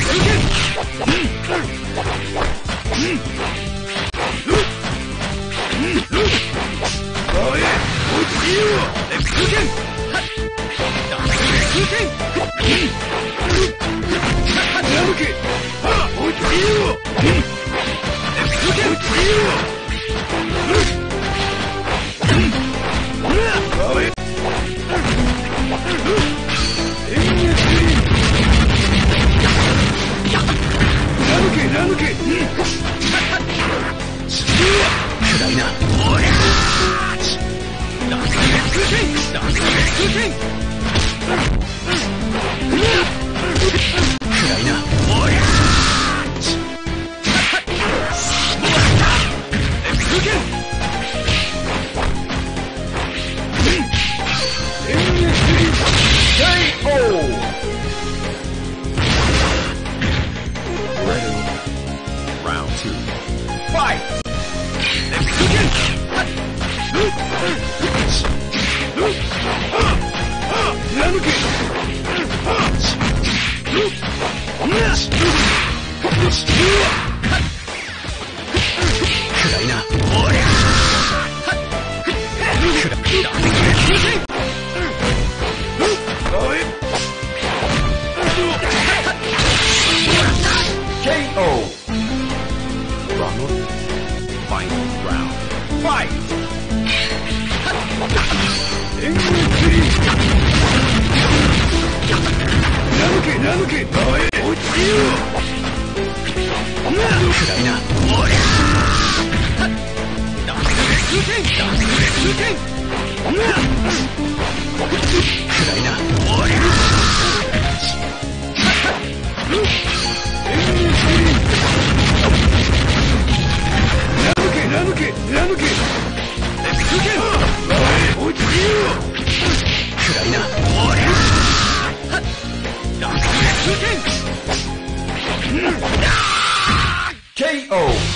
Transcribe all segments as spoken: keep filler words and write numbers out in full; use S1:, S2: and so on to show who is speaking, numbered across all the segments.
S1: ケーオー.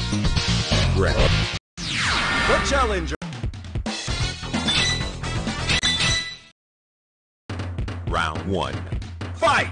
S1: Ready. The challenger. Round one. Fight!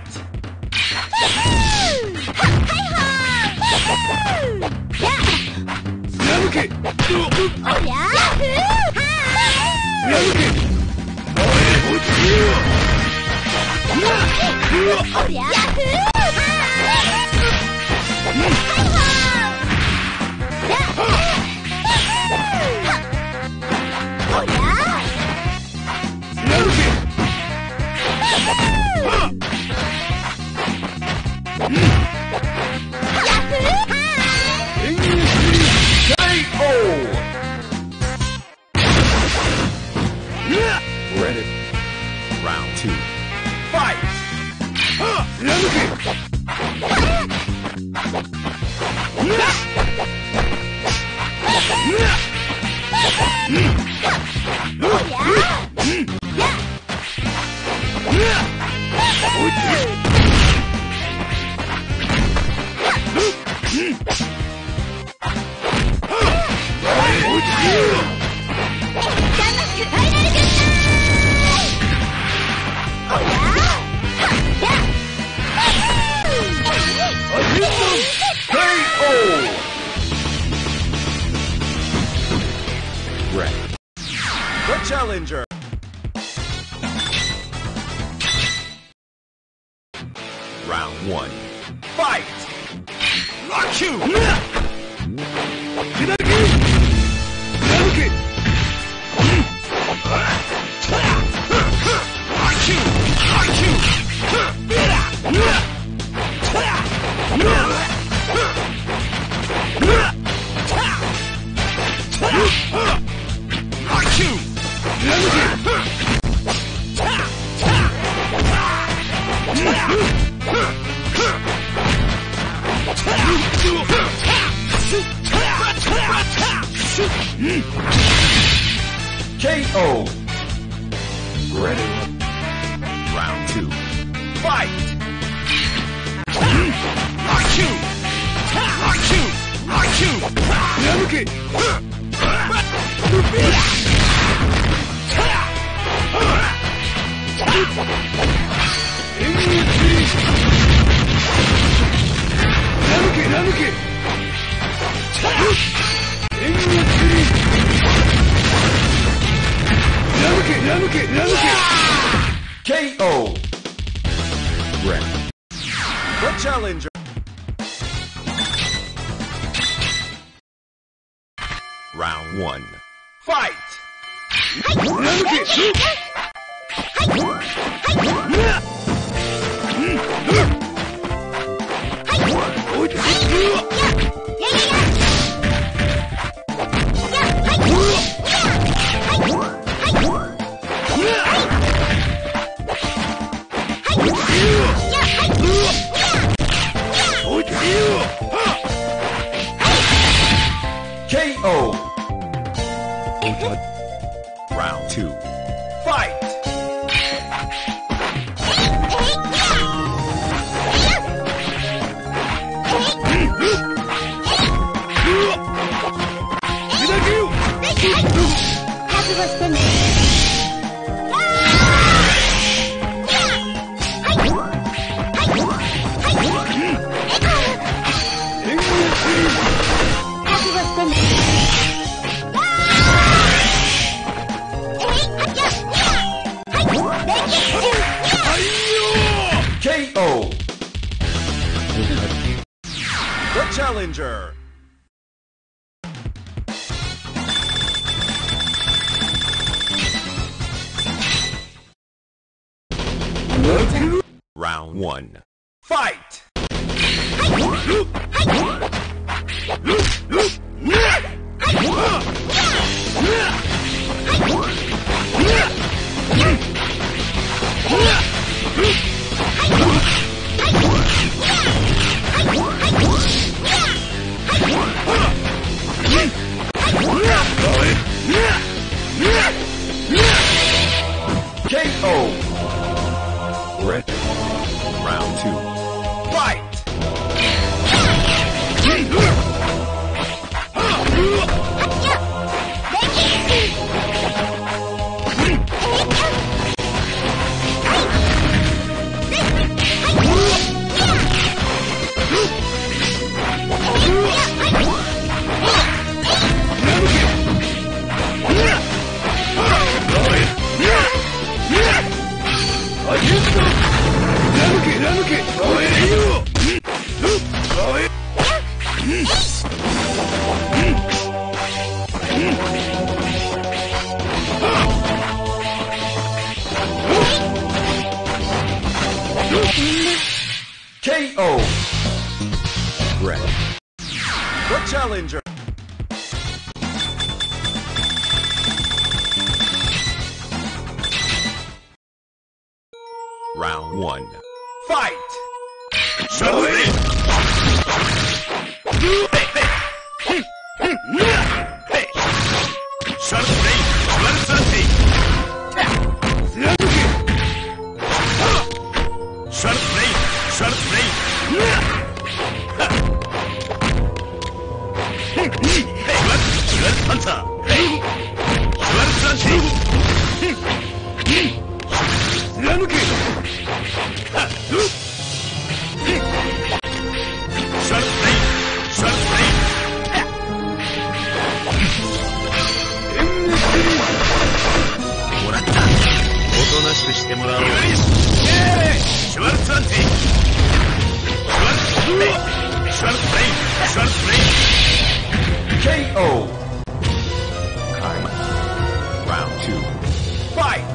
S1: Ready. Round two. Fight! Ready. The challenger. Round one. Fight! Rock you! K O. Ready. Round two. Fight! Rock you! Rock you! Rock you! Nanuki! Nanuki!
S2: K O. Red.
S1: The challenger.
S2: Round one.
S1: Fight!
S2: K O. Round two.
S1: Fight!
S2: K O.
S1: The challenger.
S2: Round one.
S1: Fight!
S2: K O. Red. Round two.
S1: Fight!
S2: K O. Red.
S1: The challenger.
S2: Round one.
S1: Fight!
S2: K O. Kai. Round two.
S1: Fight!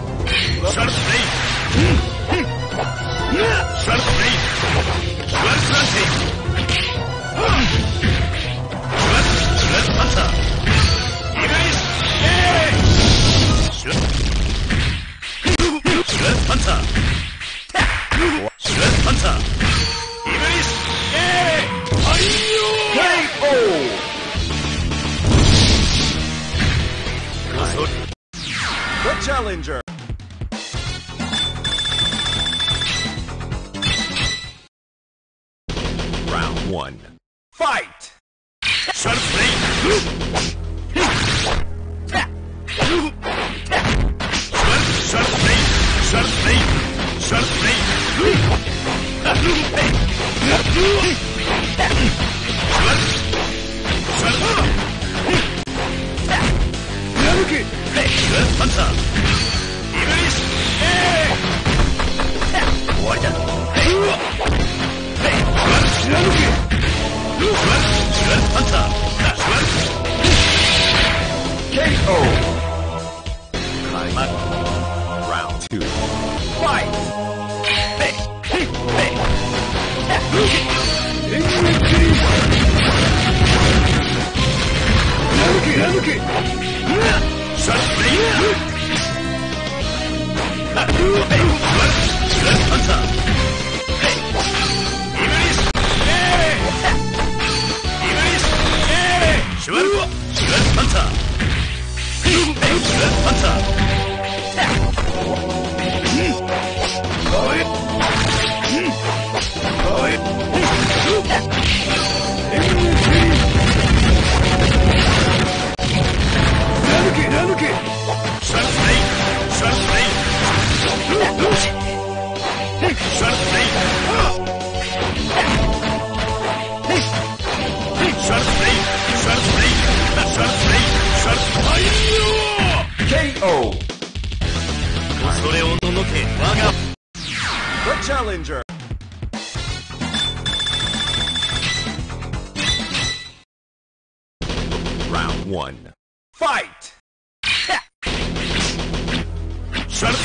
S1: The challenger.
S2: Round one.
S1: Fight!
S2: Challenger. Round one. Fight! Shut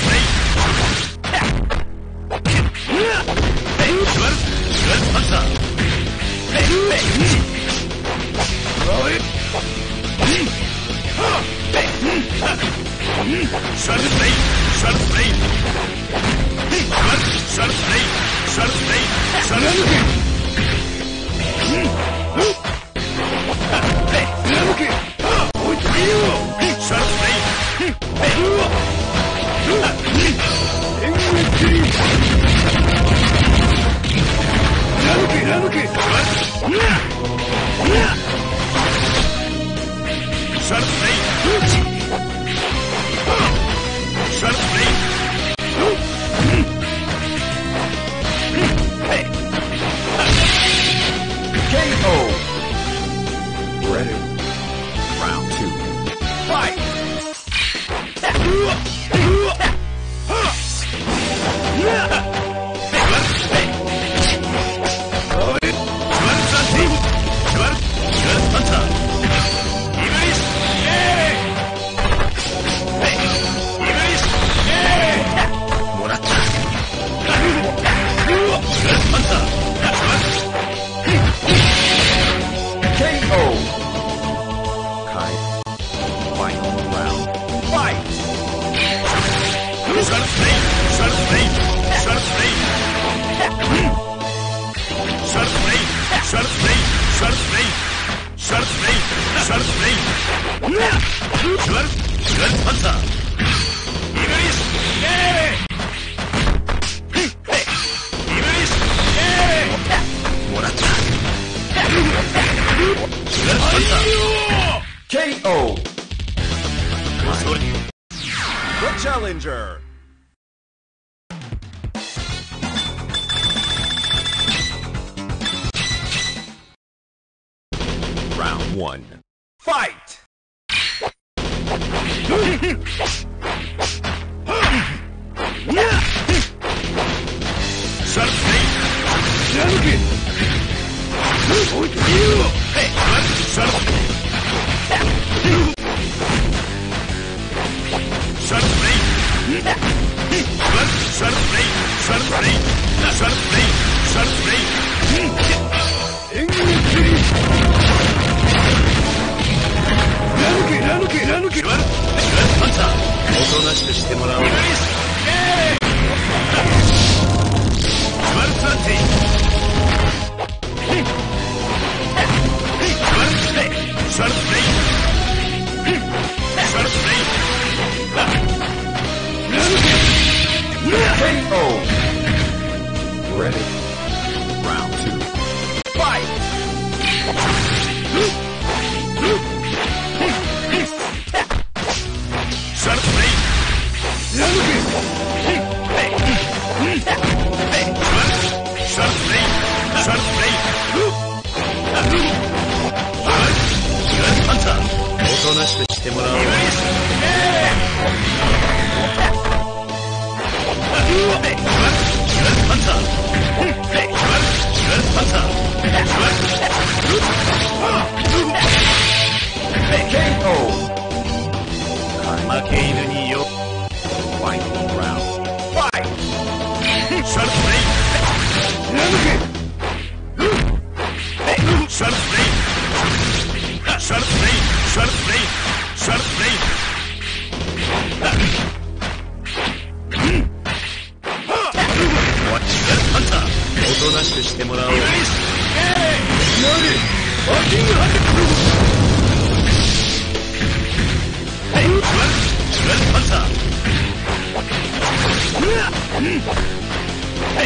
S2: K O. The Challenger. Round one. Fight! K O. Ready? Round two. Fight! Shut K O. Final round. Fight! Shut
S3: くしてもらおう。
S1: バッキングハンド。はい、シュワルシュワルパンサー。はい、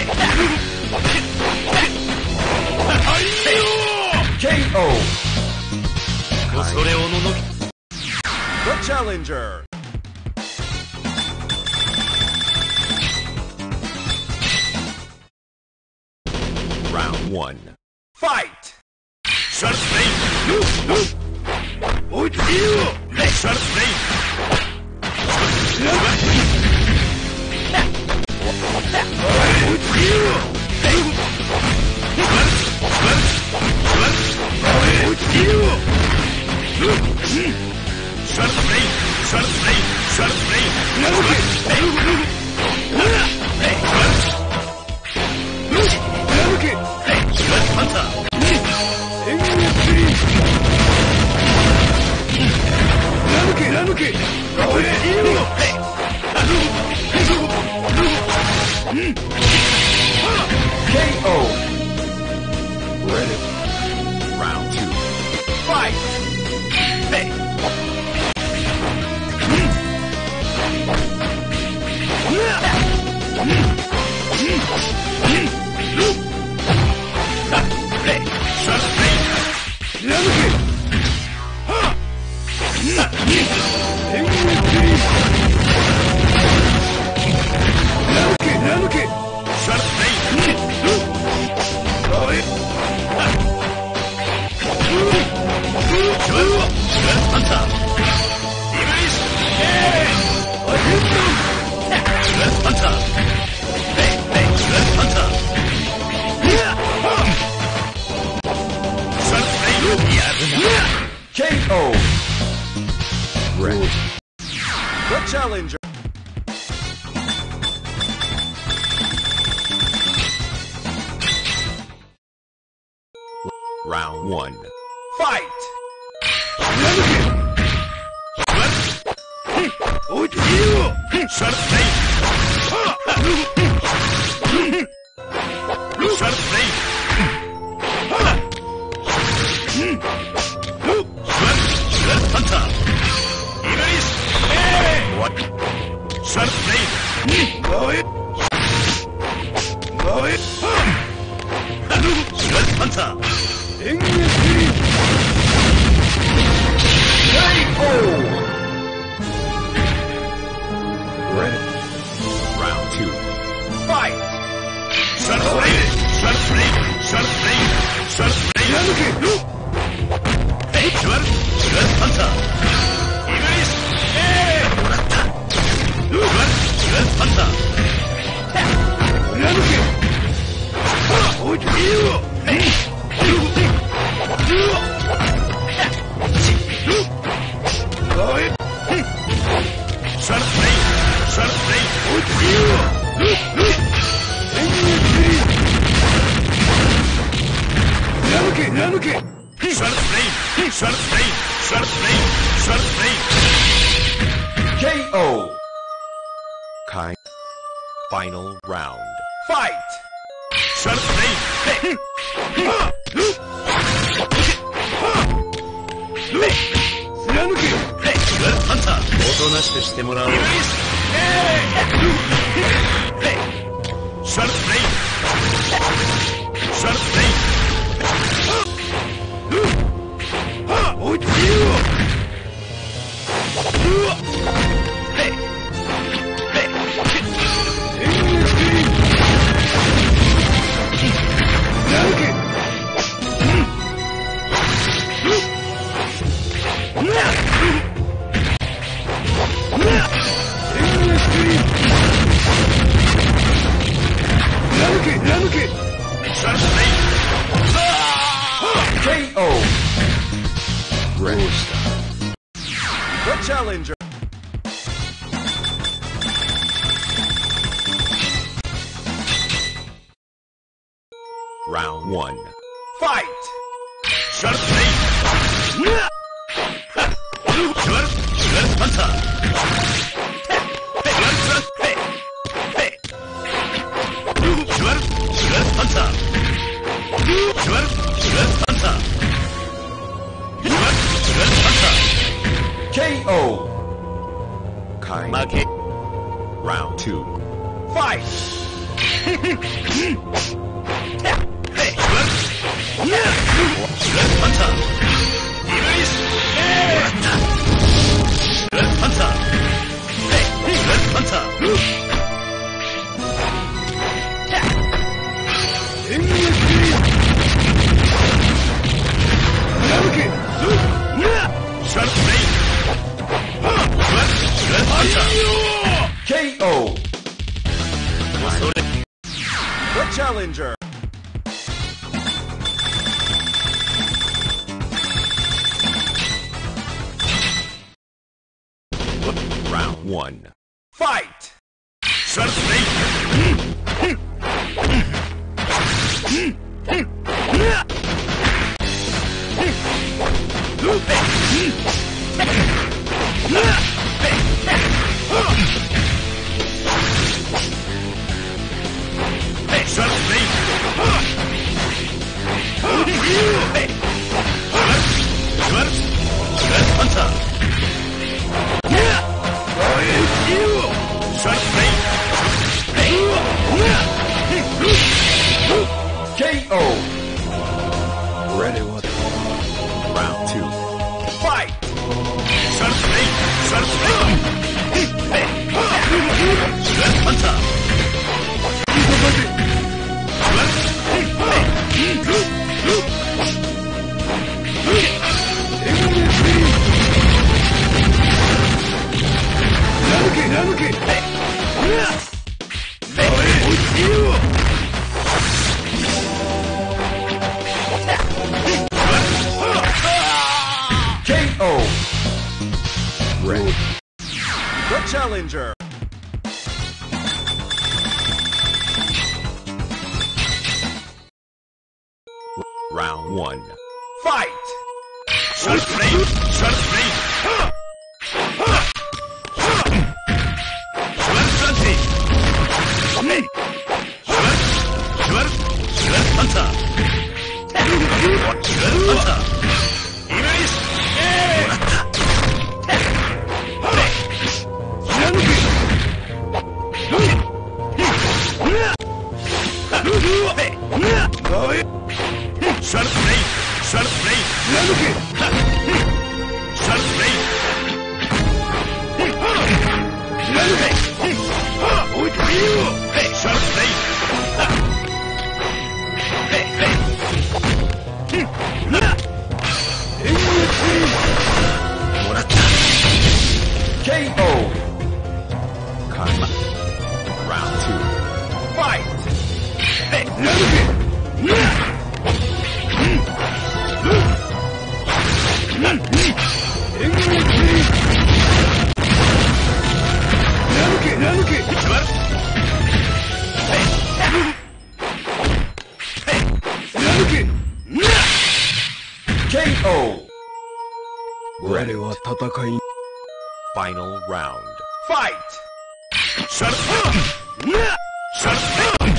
S2: ケーオー.
S1: 恐れおののき。
S2: The challenger. Round one. Fight!
S1: シャルスレイン。おいてよ。シャルスレイン。おいてよ。おいてよ。シャルスレイン。シャルスレイン。シャルスレイン。なるほど。ハンター。円月リン。ラムケラムケ。これいいの。
S2: ケーオー. Ready. Round two. Fight!
S1: Hey.
S2: K O. Ready. The challenger. Round one. Fight!
S1: What? Shut up, Blade! Go it! Go it! Shut Hunter!
S2: K O. Ready. Round two. Fight!
S1: Shut up, Blade! Shut up, Blade! Shut up, Blade! Shut up, Blade! Hey, Shut! Shut Hunter! Erase! Hey! Shut! Shut Hunter! Ramuke! Oh, you! Hey! Go it! Shut up, Blade! Shut up, Blade! Oh, you! Ramuke! Ramuke! Shut up, Blade! Shut up, Blade! Shut up, Blade! Shut up, Blade!
S2: K O. Kind. Final round. Fight!
S1: Shut up, Blade! Hey! Ramuke! Hey! Shut up, Hunter!
S3: おとなしくしてもらおう。
S1: Hey! Shut up, Blade! Shut up, Blade! Oh, you! Hey! Hey! Ramuke! Ramuke! Ramuke! Shut up, Blade!
S2: K O. Ready. The challenger. Round one. Fight!
S1: Shut up, Blade! Shut up! Shut up, Hunter! Hey! Shut up! Hey! Hey! Shut up! Shut up, Hunter!
S2: K O. Kind.
S1: 負け
S2: Round two. Fight!
S1: Hey, Shred Hunter! Erase! Shred Hunter! Hey, Shred Hunter! Shred Blade! Shred Hunter!
S2: K O.
S1: それ
S2: The challenger. Round one. Fight!
S1: Shred Blade! Hey, Shred Blade! Hey! Shred! Shred Hunter! Shred Blade!
S2: K O. Ready what? Round two. Fight!
S1: Shred Blade! Shred Blade! Hey! Shred Hunter!
S2: K O. Ready. The challenger. Round one. Fight!
S1: Shred Blade! Shred Blade! Shred Shanty! Hey! Shred! Shred! Shred Hunter! Shred Hunter! Erase! Shred Blade! Shred Blade! Shred Blade! Hey, Shred Blade! Hey, hey!
S2: K O. Karma. Round two. Fight!
S1: Hey!
S2: K O. Ready what? Final round. Fight!
S1: Shred! Shred Blade!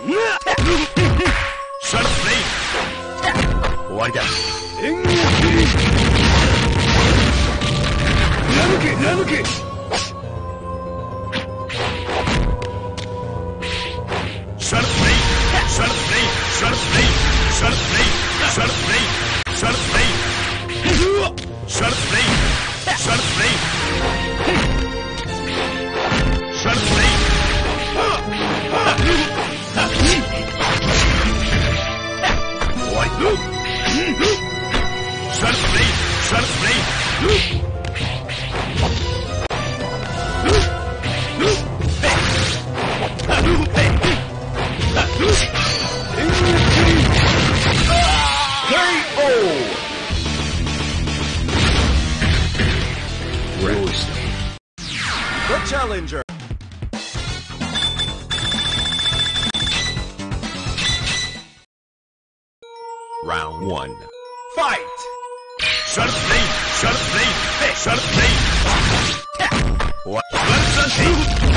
S1: Shred Blade! 終わりだ。Shred Blade! Shred Blade! Shred Blade! Shred Blade! Shred Blade! Shred Blade! Shred Blade! Shred Blade! Shred Blade!終わり。Shred Blade! Shred Blade!
S2: K O. Rose. The challenger. Round one. Fight!
S1: Shred Blade! Shred Blade! Shred Blade! What? Shred Shanty!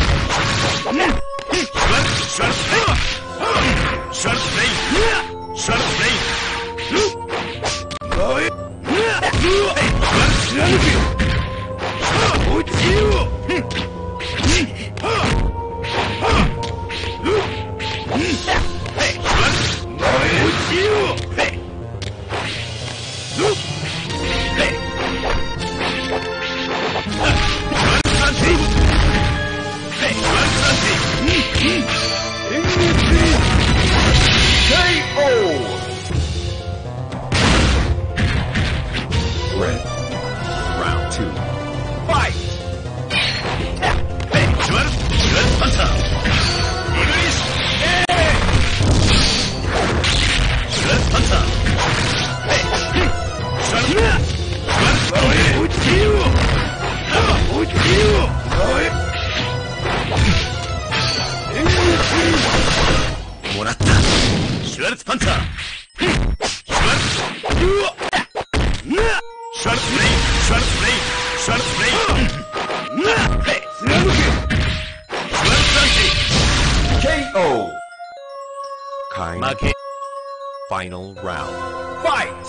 S1: Shred! Shred Blade! Shred Blade! Shred Blade! Hey! Shred!
S2: Kind. Final round.
S1: Fight!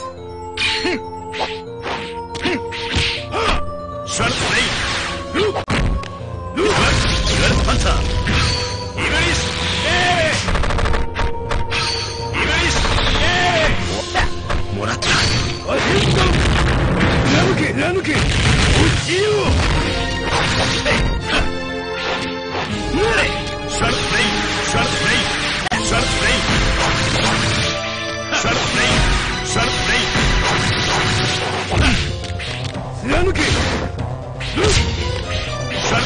S1: Shut blade! Shut hunter! Iblis! Eh! Iblis! Eh! Morata! Nanuke! Nanuke! Uchiyo! Shut blade! Shut blade! Shut blade! Shut blade! Shut blade! Nanuke! Shut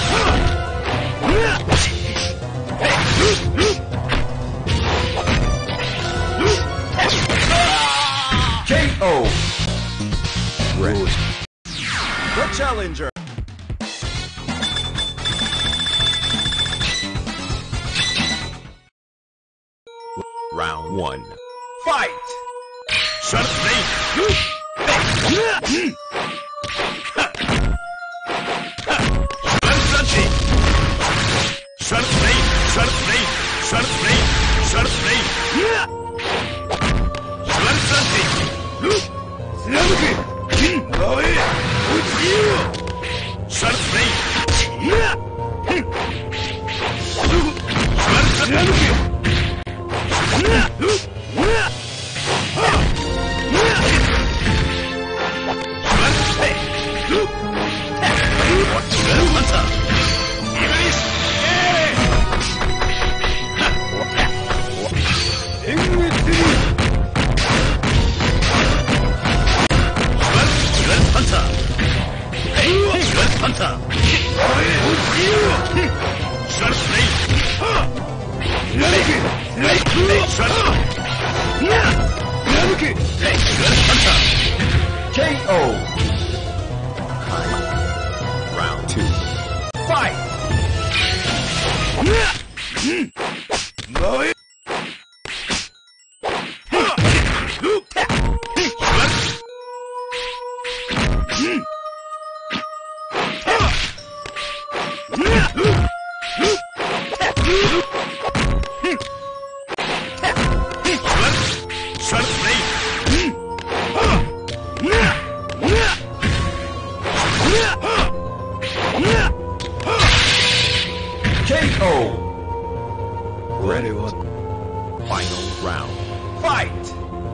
S2: K O. Red. The challenger. Round one.
S1: Fight! Shut blade! Shut blade! Shut blade! Shut blade! Shut blade! Shut blade! Nanuke! Oe! Uchiyo! Shut blade! Shut Nanuke!
S2: K O. Round two.
S1: Fight!
S2: K O. Ready one. Final round.
S1: Fight!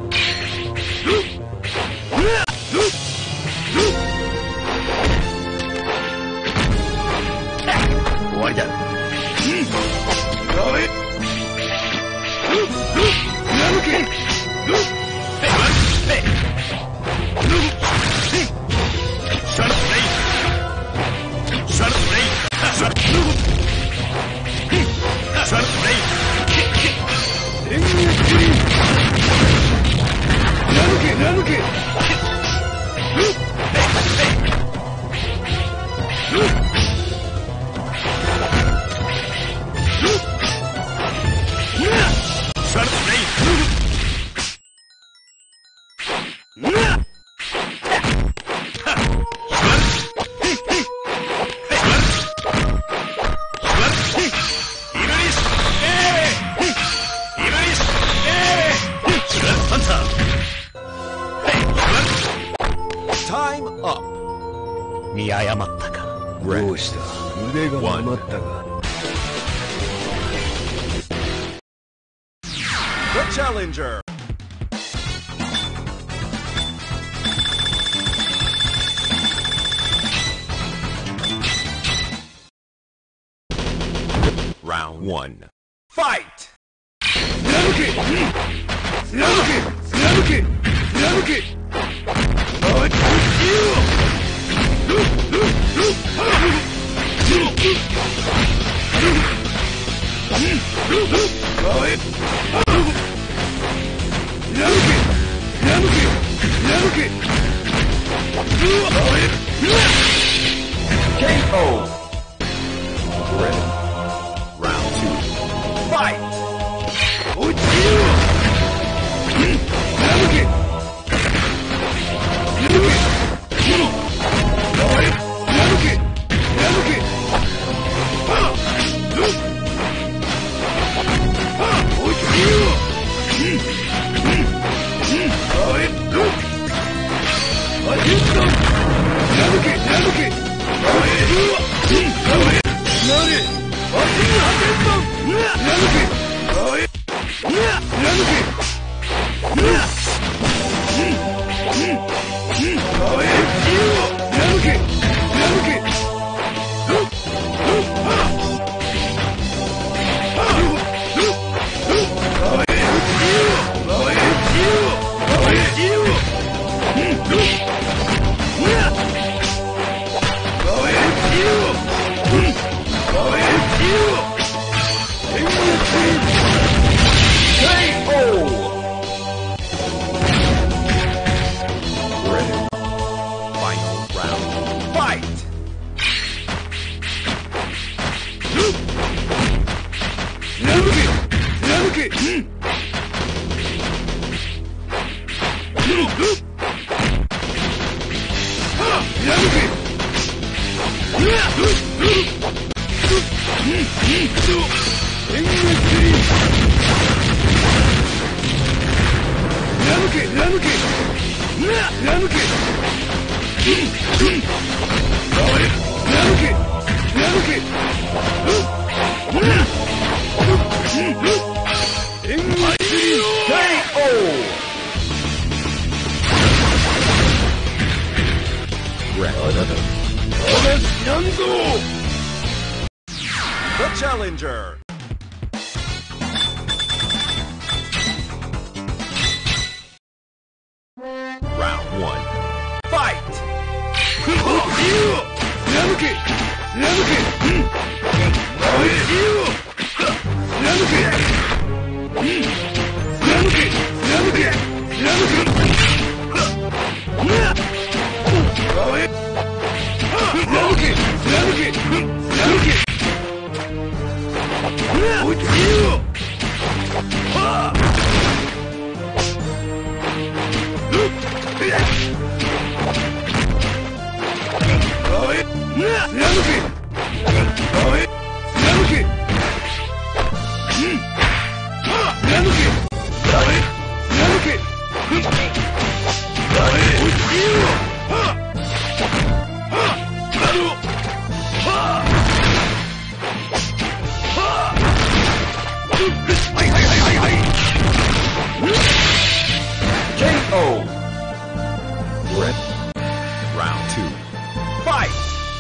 S2: Time up.
S1: 見誤ったか。
S2: ど
S3: うした腕がなまったが。
S2: The challenger. Round one.
S1: Fight!
S3: 貫け貫け貫け貫けおい
S2: K O. Ready. Round two.
S1: Fight!
S3: 落ちろ
S2: The challenger. Round one. Fight! K O. Round two. Fight!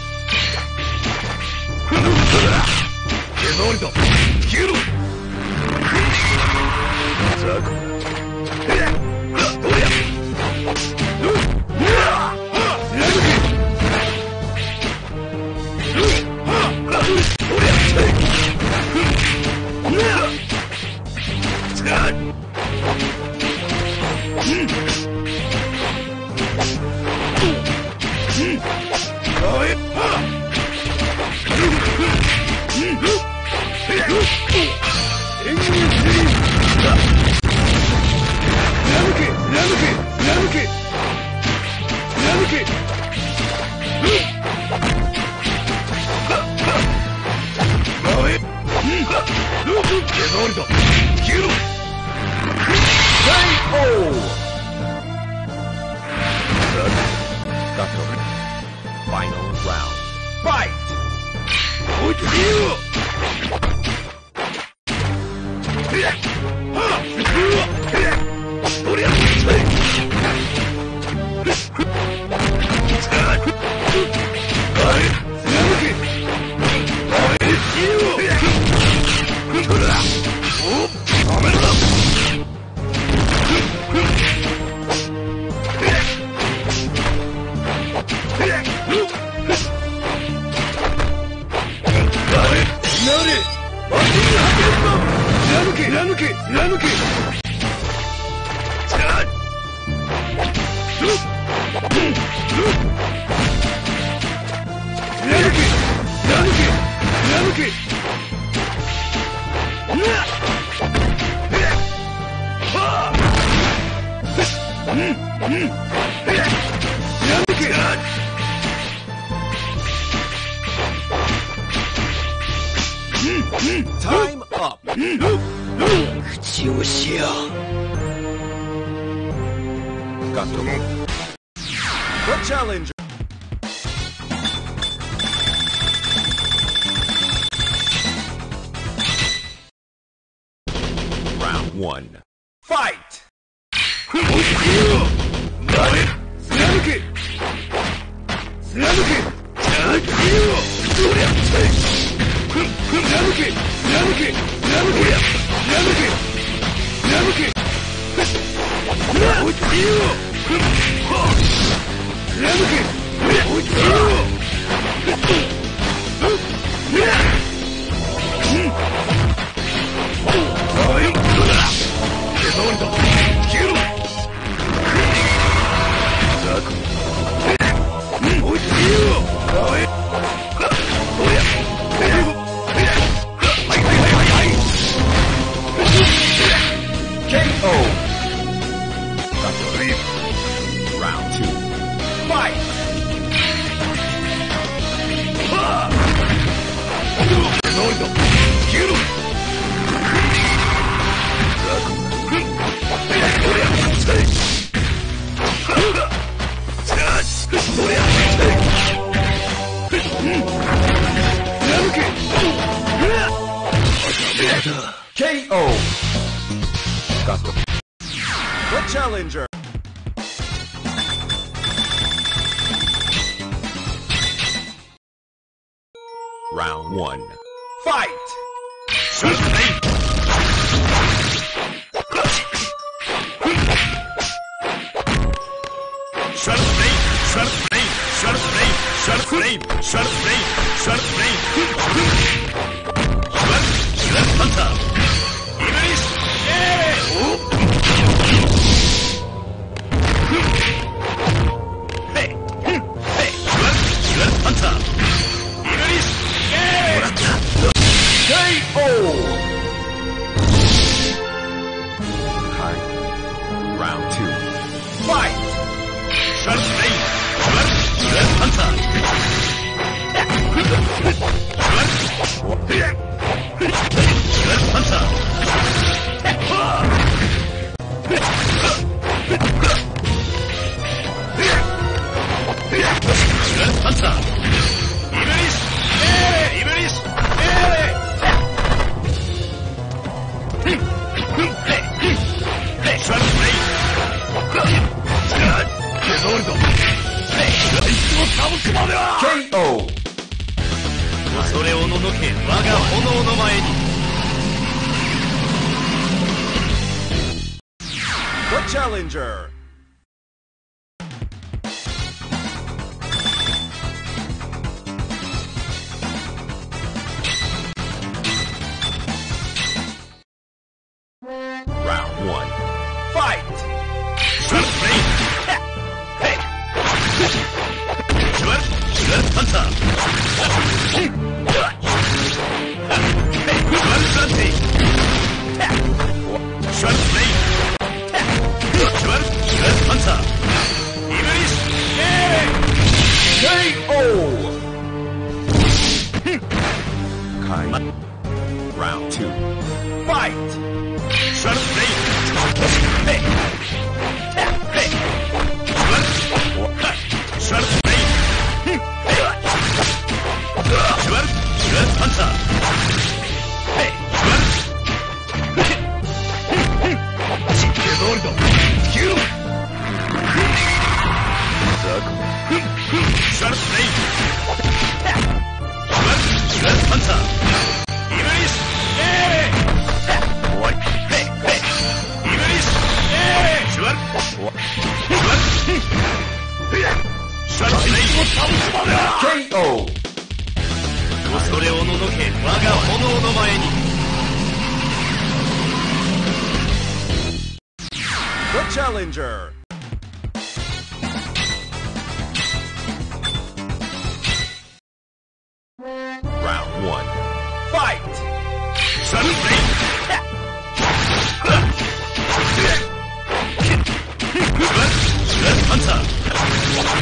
S2: Final round. Fight! Time up. Got to move. The challenger. Fight!
S3: 貫け貫けそりゃふんふん貫け貫け貫け貫け貫けおちよふんは貫けおちよおいどうだ手触りだ消えろザクおいしいよおいおやはいはいはいはい
S2: ケーオー! Round two. Fight!
S3: はぁ手触りだ消えろザクおりゃそりゃ貫け
S2: ケーオー! Got the... The challenger! Round one. Fight!
S1: Shut up! Shut up, flame! Shut up, flame! Shut up, flame! Shut up, flame! Shut up, flame! Shut up, flame! Shut, shut, hunter! Iblis! Yeah! Hey! Hey! Shut, shut, hunter! Iblis! Yeah!
S2: K O! Round two. Fight!
S1: Shut flame! Shut! Shut hunter! Shut! Shut hunter! Shut hunter! Iblis! Yeah! Iblis! Yeah! Hey! Shut flame! Shut! 手触りだあいつを倒すまでは
S2: ケーオー!
S1: 恐れおののけ我が炎の前に
S2: The challenger! Round one. Fight!
S1: Shut flame! Hey! Shut! Shut hunter! Hey! Shut Sante! Shut flame! Shut! Shut hunter! Iblis! Yeah!
S2: K O! Kai. Round two. Fight!
S1: Shut flame! Hey! Hey! Shut! Shut flame! Hey! Shut! Shut hunter! Hey! Shut!
S3: 手触りだ消えろザク
S1: Shut flame! Shut! Shut hunter! Iblis! Yeah!
S3: 終わり
S1: Hey! Hey! Iblis! Yeah! Shut! Shut! Shut flame!
S3: 倒すまでは
S2: ケーオー!
S1: 恐れおののけ我が炎の前に
S2: The challenger! Round one. Fight!
S1: Shut flame! Shut hunter!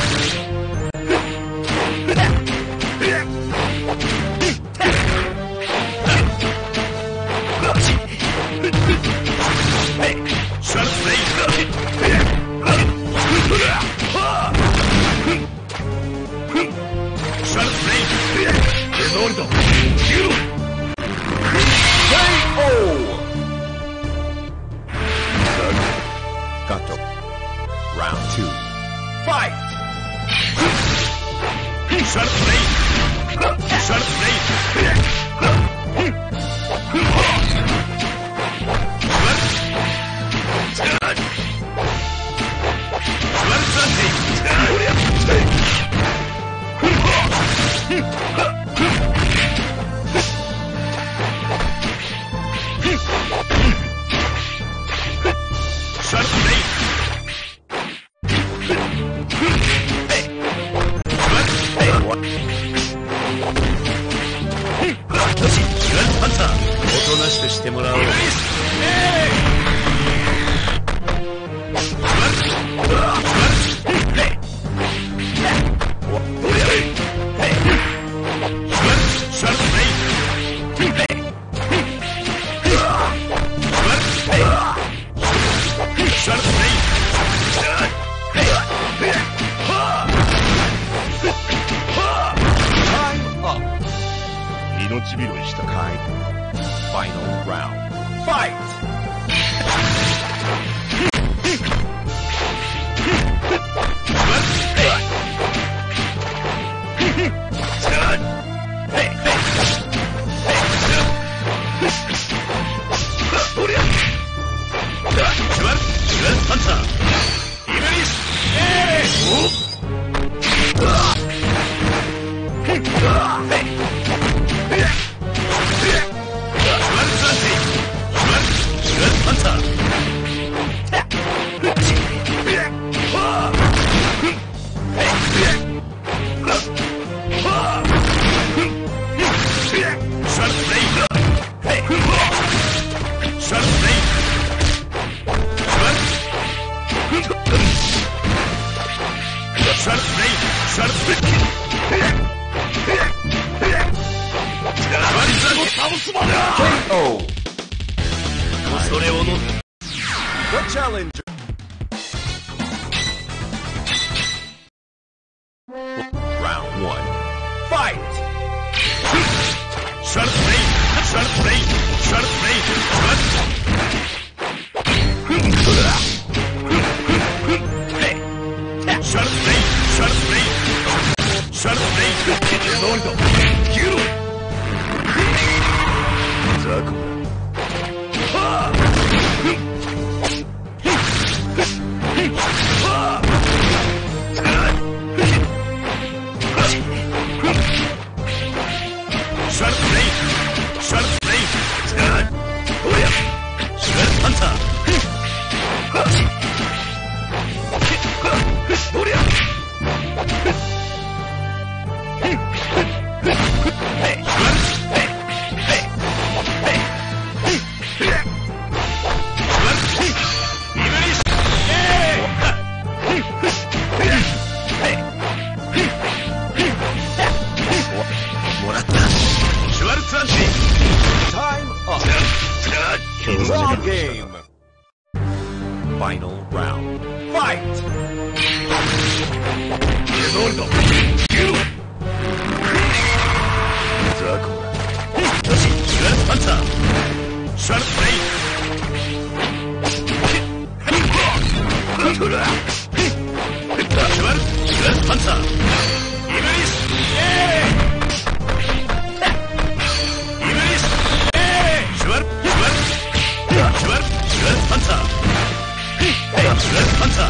S1: Hey! Shut flame!
S2: Gato. Round two. Fight!
S1: Sharp blade! Sharp blade!してもらおう。命拾いしたかい。
S2: Final round. Fight! K O. The challenger. Round one. Fight!
S1: Sharp blade! Sharp blade! Sharp blade! Sharp blade! Sharp blade! Sharp blade! Kill! Zaku. Sharp blade! Sharp blade! Sharp hunter!
S2: Time up. Draw game. Final round. Fight!
S1: Sharp hunter! Sharp blade! Sharp hunter! Iblis! Iblis! Sharp! Sharp! Sharp! Sharp hunter! Sharp hunter!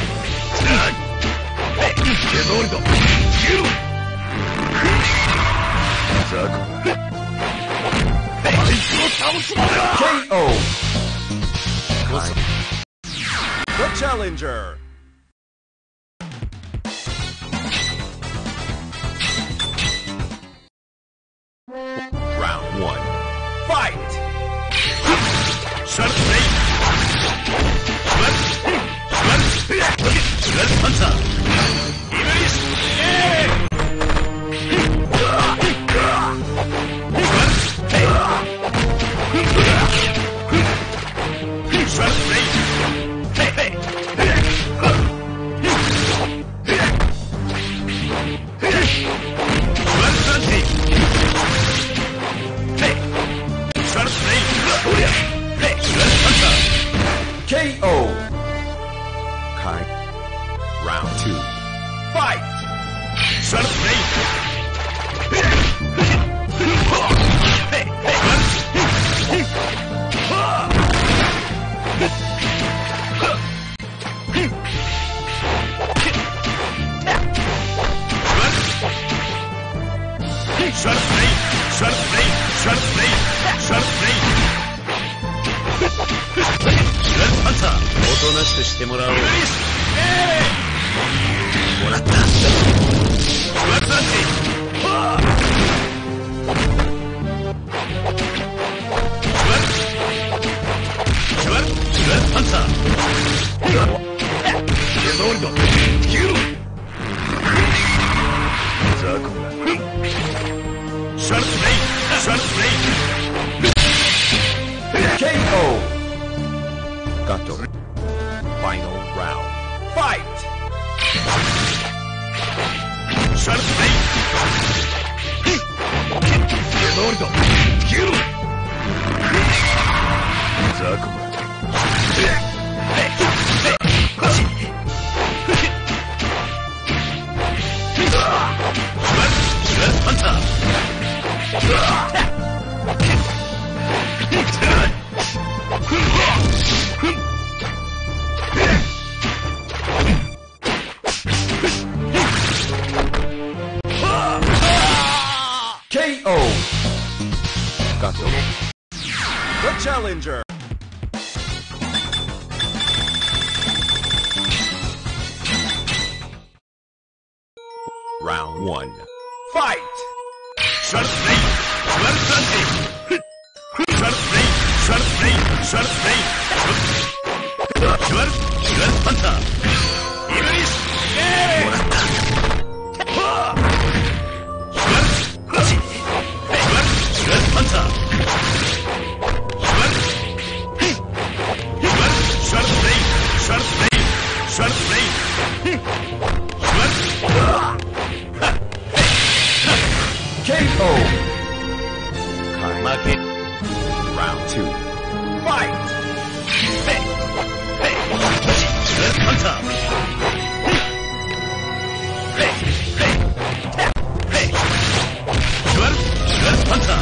S2: K O. The challenger. Round one. Fight!
S1: Sharp blade! Sharp! Sharp! Sharp hunter! Iblis! Sharp blade!
S2: K O. Kai. Round two. Fight!
S1: Sharp blade! Sharp blade! Sharp blade! Sharp blade! Sharp blade! Sharp hunter! おとなしくしてもらおう。もらった。Sharp hunter! Sharp Sharp hunter! 手通りだ。キュー。ザコだ。Sharp blade! Sharp blade!
S2: K O! Gato. Final round. Fight!
S1: Sharp blade! 手通りだ。キュー。ザコだ。Sharp hunter!
S2: K O! Gato. The challenger. Round one. Fight!
S1: Sharp blade! Sharp hunting! Sharp blade! Sharp blade! Sharp blade! Sharp Sharp hunter! Iblis! もらった。Sharp Sharp Sharp hunter! Sharp Sharp blade! Sharp blade! Sharp blade! Sharp
S2: K O! Kai. Round two. Fight!
S1: Sharp hunter! Sharp Sharp hunter!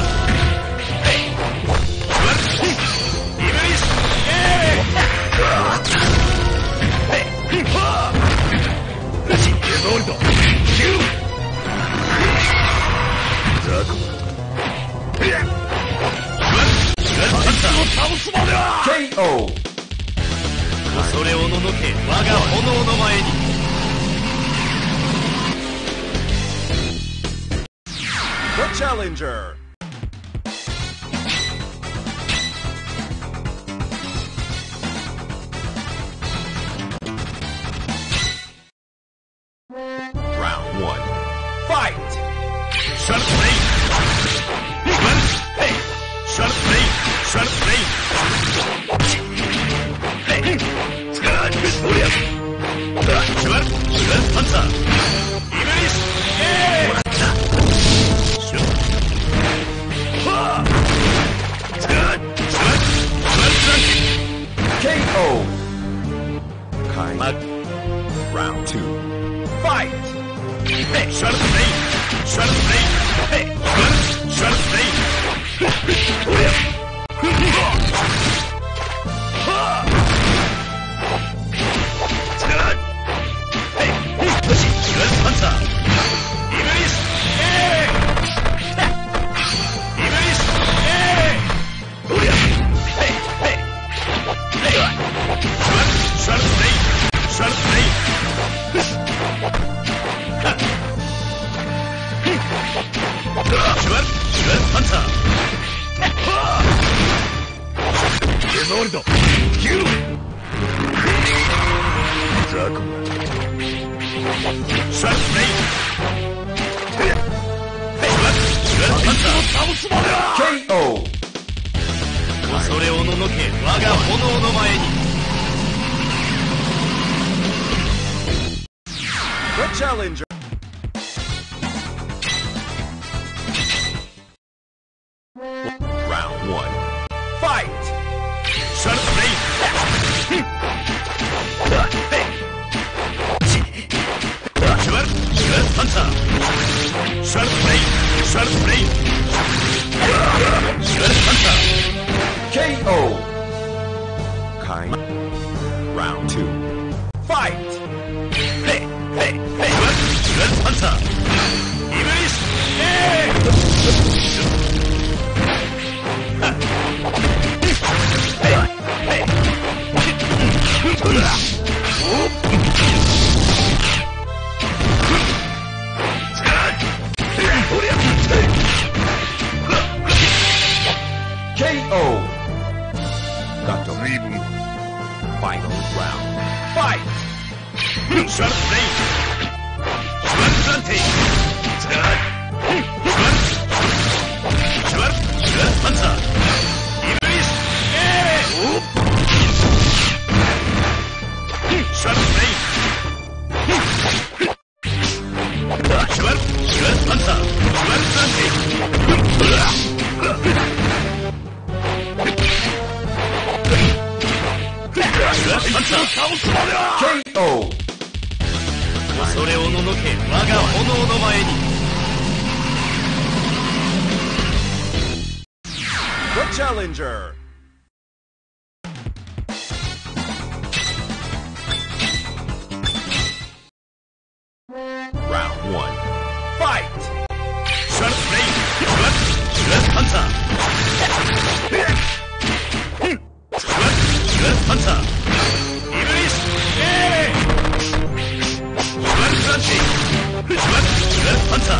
S1: Sharp Iblis! 手通りだ。キュー。ザコだ。倒すまでは
S2: K O!
S1: 恐れおののけ我が炎の前に。
S2: The challenger. Round one. Fight!
S1: Sharp blade! Hey! Sharp blade! Sharp blade! Hey! Sharp Sharp hunter! Iblis! もらった。Sharp Sharp Sharp
S2: K O! Kai. Round two. Fight!
S1: Hey! Sharp blade! Sharp blade! Hey! Sharp Sharp blade! Sharp hunter! Iblis! Iblis! Hey! Hey! Sharp Sharp blade! Sharp blade! Sharp Sharp hunter! 手通りだ。キュー。ザコだ。Sharp blade! Sharp Sharp hunter! 倒すまでは
S2: K O!
S1: 恐れおののけ我が炎の前に。
S2: The challenger. Round one. Fight!
S1: Sharp blade! Hey! Shred Blade! Shred Blade! Shred Hunter!
S2: K O. Kind. Round two. Fight!
S1: Hey! Hey! Hey! Shred! Shred Hunter! Iblis! Hey! Hey! Hey!
S2: K O. Got the lead. Final round. Fight!
S1: Shred Blade! Shred Planting! Shred! Shred! Shred! Shred Hunter! Iblis! Hey! Shred Blade! Shred! Shred Hunter! Shred Planting! Shred Hunter!
S2: K O.
S1: 恐れおののけ我が炎の前に
S2: The challenger. Round one. Fight!
S1: Shred Blade! Shred! Shred Hunter! Shred! Shred Hunter! Iblis! Hey! Shred Planting! Shred! Shred Hunter!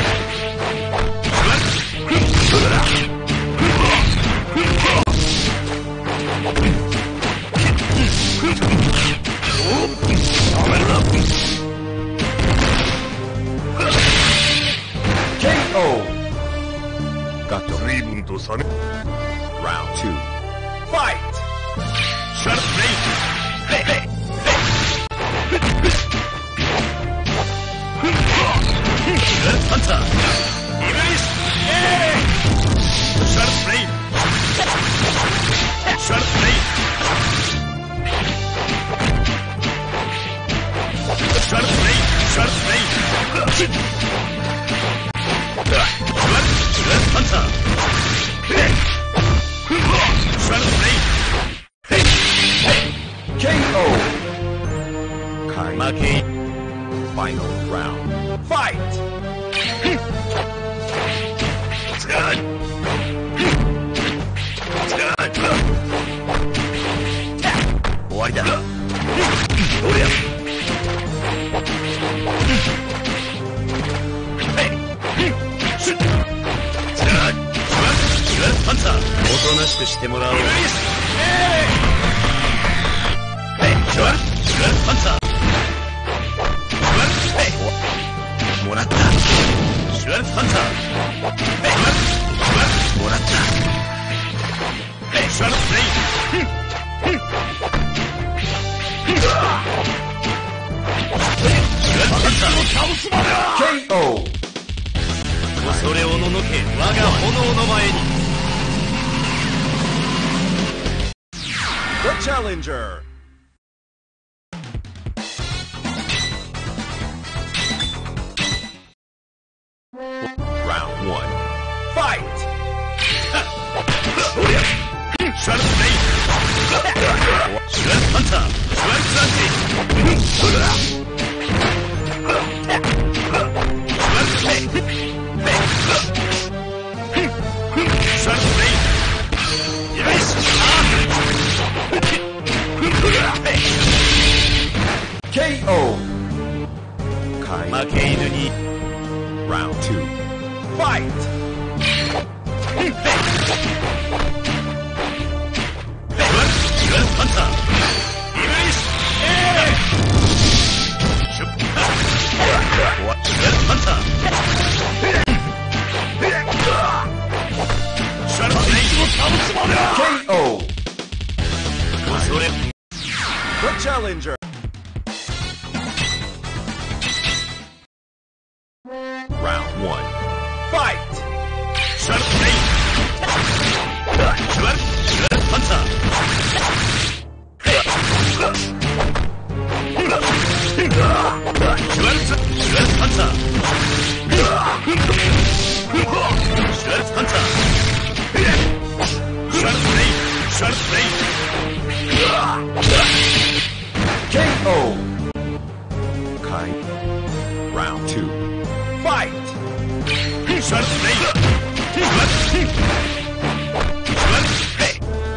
S2: K O. Got the lead. Round two. Fight!
S1: Shred Blade! Hey! Hey! Hey! Shred Hunter! Iblis! Hey! Shred Blade! Shred Blade! Shred Blade! Shred Blade! Shred! Shred Hunter! Hey! Shred Blade! Hey! Hey!
S2: K O. Kind.
S1: 負け
S2: Final round. Fight!
S1: Shred! Shred! 終わりだおりゃパンツァーおとなしくしてもらおうシュワルシュワルパンツァーシュワルもらったシュワルパンツァーシュワルもらったシュワルプレイシュワルパンツァーを倒すまでは
S2: K O.
S1: 恐れおののけ我が炎の前に
S2: The challenger. Round one. Fight!
S1: Shred Blade! Shred Hunter! Shred Planting! Shred Blade! Shred Blade! Yes!
S2: K O. Kind.
S1: 負け犬に
S2: Round two. Fight!
S1: Shred Hunter! Iblis! Shred Hunter! Shred Blade!
S2: K O.
S1: 恐れ
S2: The challenger. Round one. Fight!
S1: Shred Blade! Shred! Shred Hunter! Shred! Shred Hunter!
S2: Kind. Round two. Fight!
S1: Shut blade! Shut! Shut! Hey!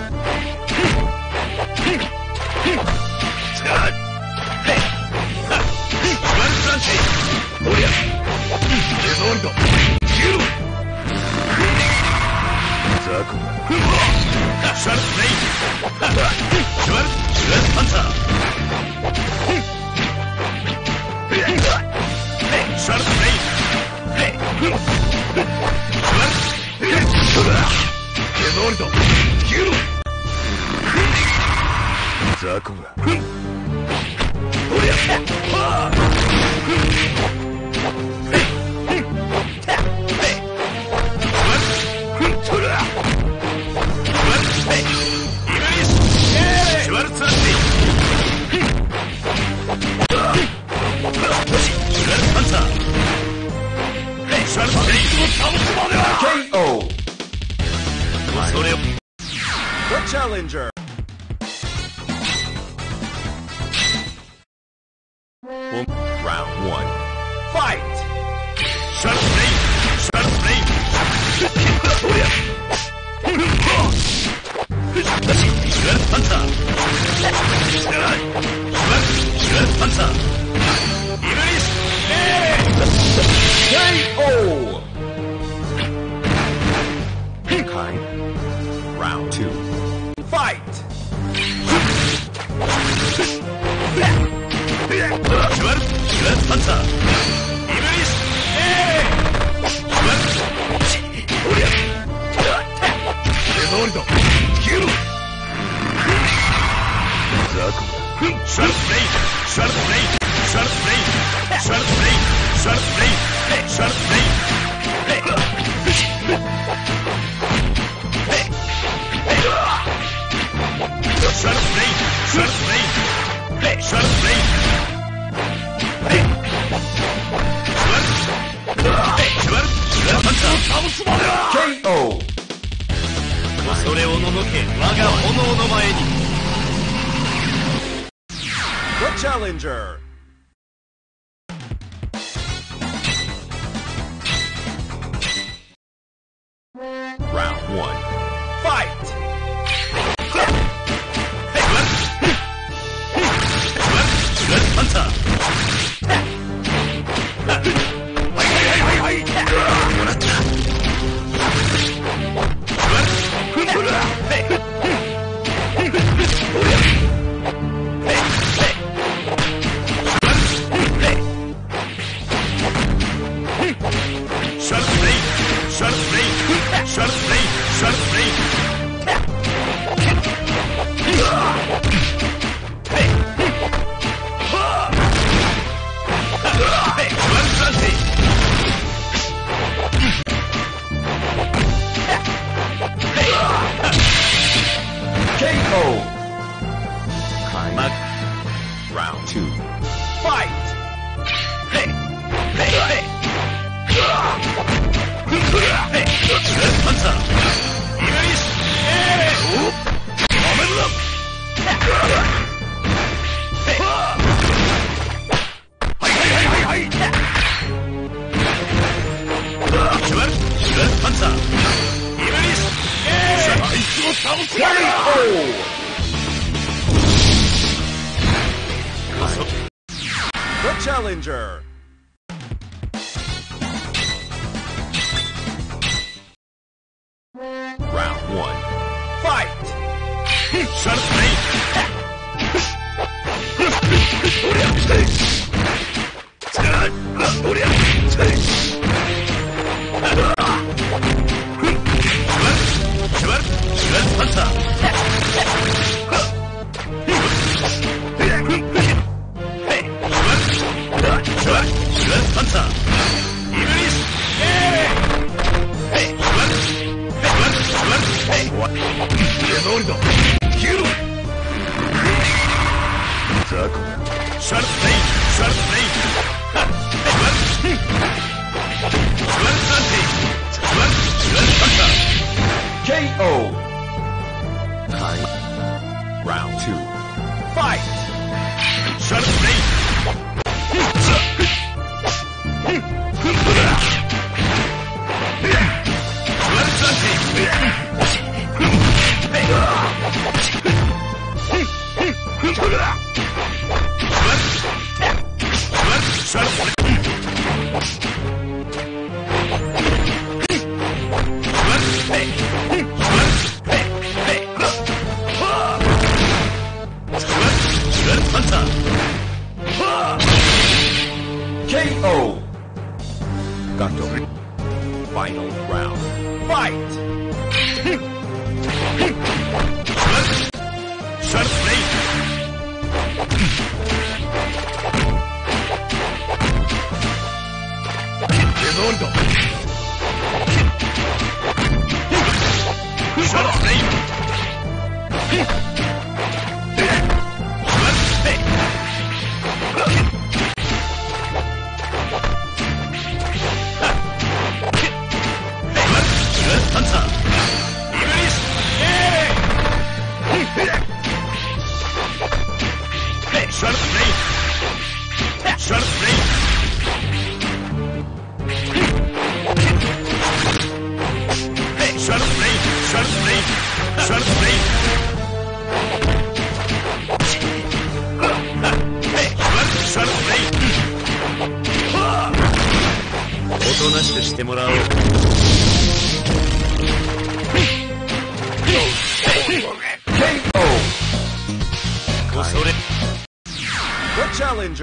S1: Shut! Hey! Shut Sanchi! Oria! Resolve! Kill! Zaku! Shut blade! Shut! Shut Hunter! Shut blade! Hey! Resolve! Kill! Zaku! Oria!
S2: K O! The challenger! Round one. Fight!
S1: Shut blade! Shut blade! Shut Hunter! Shut! Shut Hunter! Iris!
S2: K O! Kind. Round two. Fight!
S1: Shut! Shut Hunter! Iris! Shut! Oria! Resolve! Kill! Zaku! Shut blade! Shut blade! Shut blade! Shut blade! Shut blade! Shut blade! Shut blade! Shut blade! Shut blade!
S2: K O!
S1: それをののけ我が炎の前に
S2: The challenger! Round one. Fight!
S1: Hunter! Shut blade! Shut blade! Shut blade! Shut blade!
S2: K O! Kind. Round two. Fight!
S1: Hey! Hey! Hey! Hunter! Iris! Omen up! Hey! Hi! Hi! Hi! Hi! Shut! Shut! Hunter! Iris! Shut!
S2: K O! The challenger! Round one. Fight!
S1: Shut blade! Shut! Shut! Shut! Hunter! Hey! Shut! Shut! Shut! Hunter! Iris! Hey! Shut! Shut! Shut! Hey! What? Resolve! Kill! Zaku! Shut blade! Shut blade! Shut! Shut Santi! Shut! Shut Hunter!
S2: K O! Kind. Round two. Fight!
S1: Shut blade! Shut!
S2: Gato. Final round. Fight!
S1: Shut blade! Revoldo! Shut blade! Hunter! Iblis! Hey! Shut blade! Shut blade! Hey! Shut blade! Shut blade! Shut blade! Hey! Shut blade! おとなしくしてもらおう。
S2: ケーオー!
S1: 恐れ
S2: The challenger.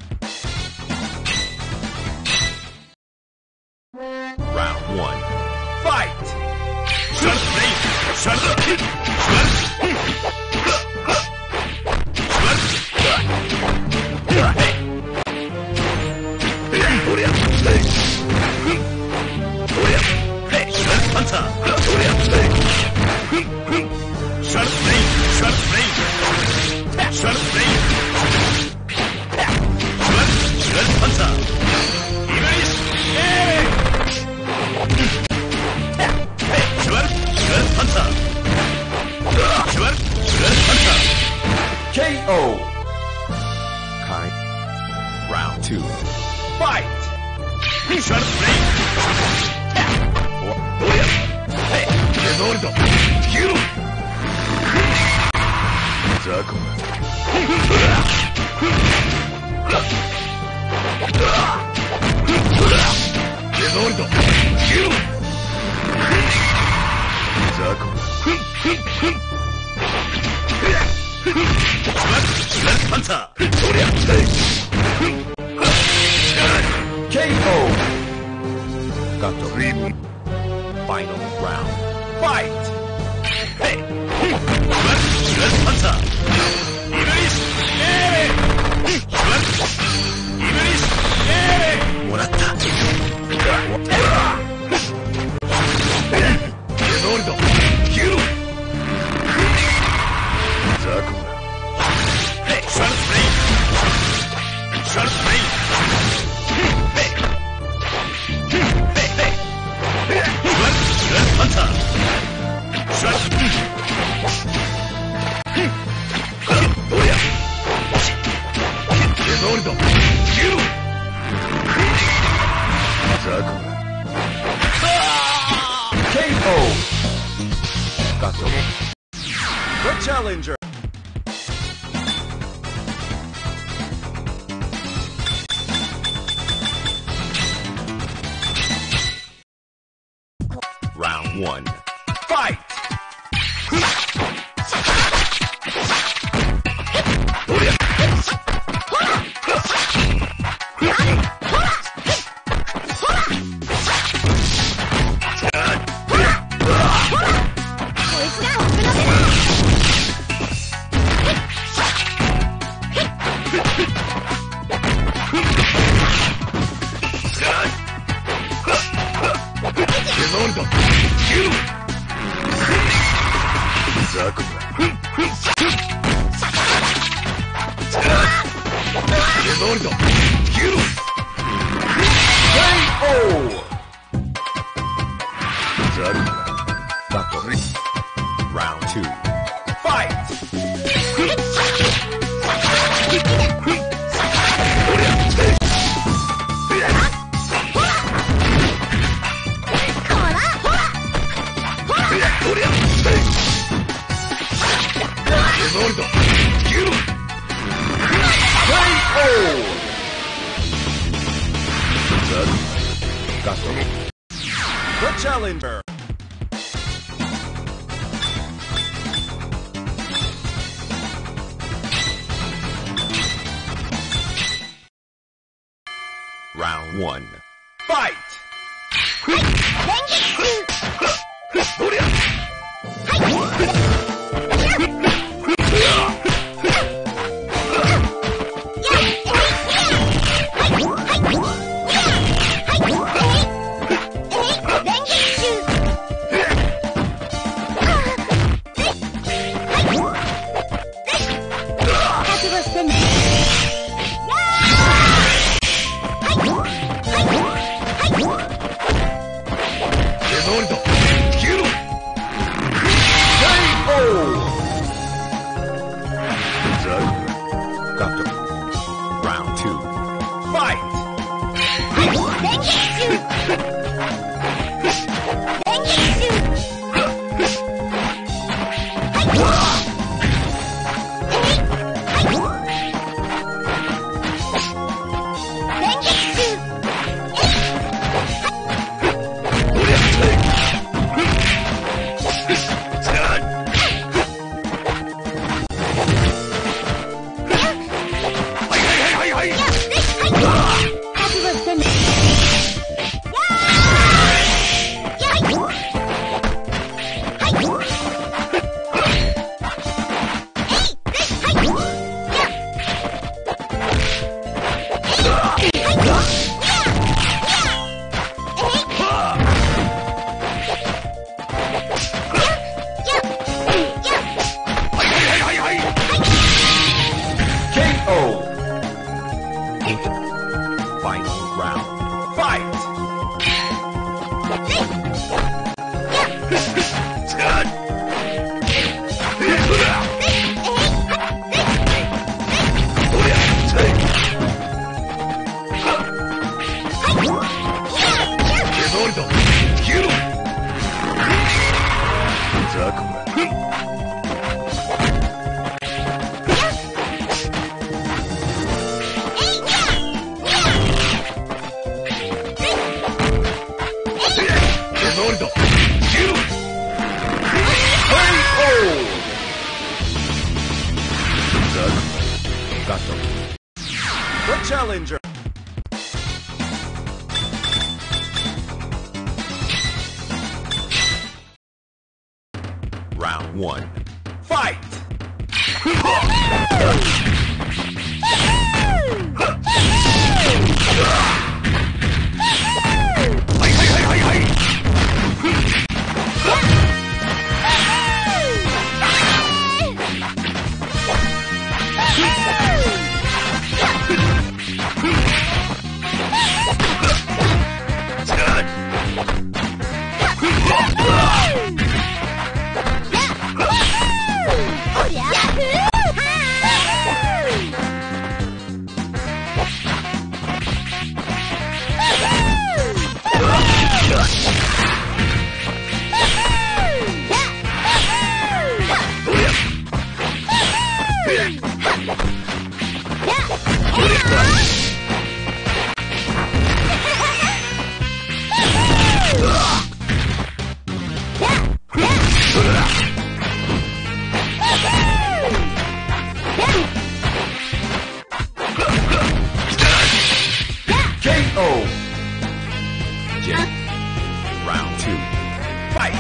S2: Round one. Fight!
S1: Shut blade! Shut Shut Hey! Shut Hunter! Shut blade! Shut blade! Shut blade! Shut Shut Hunter! Iblis! Hey! Shut Shut Hunter! Shut Shut Hunter!
S2: K O. Kai. Round two. Fight!
S1: Shut blade! Hey! Revoldo! Kill! Zaku! Revoldo! Kill! Zaku! Shut Hunter!
S2: K O. Gato. Final round. Fight!
S1: Hey! Shut Shut Hunter! Iblis! Hey! Shut Iblis! Hey! もらった。Revoldo! Kill! Zaku! Hey! Shut blade! Shut blade! Hey! Hey! Hey! Shut Shut Hunter! Shut Revoldo! Kill! Zaku!
S2: K O. Gato. The challenger. Round one. Fight!
S1: Revoldo! Kill! Zaku! Revoldo! Kill!
S2: K O.
S1: Zaku!
S2: Gato. Round two. Fight!
S1: Revoldo! Kill!
S2: K O.
S1: Zaku!
S2: Gato. The challenger. Round one. Fight! Challenger. Round one. Fight! Round two. Fight!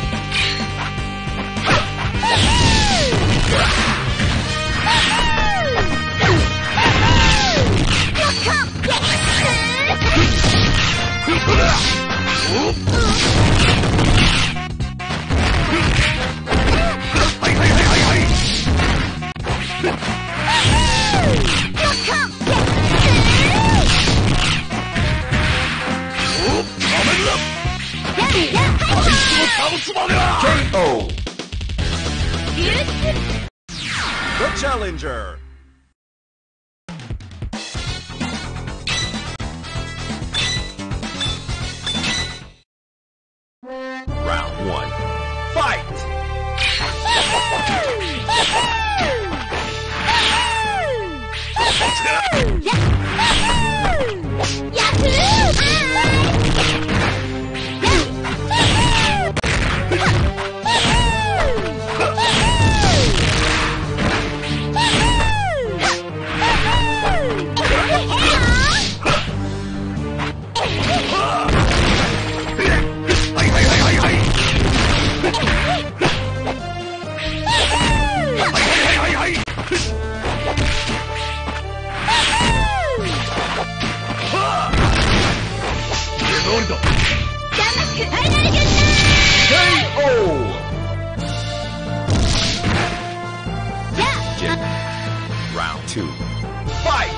S2: K O. The Challenger. Round one. Fight! K O! Jin. Round two. Fight!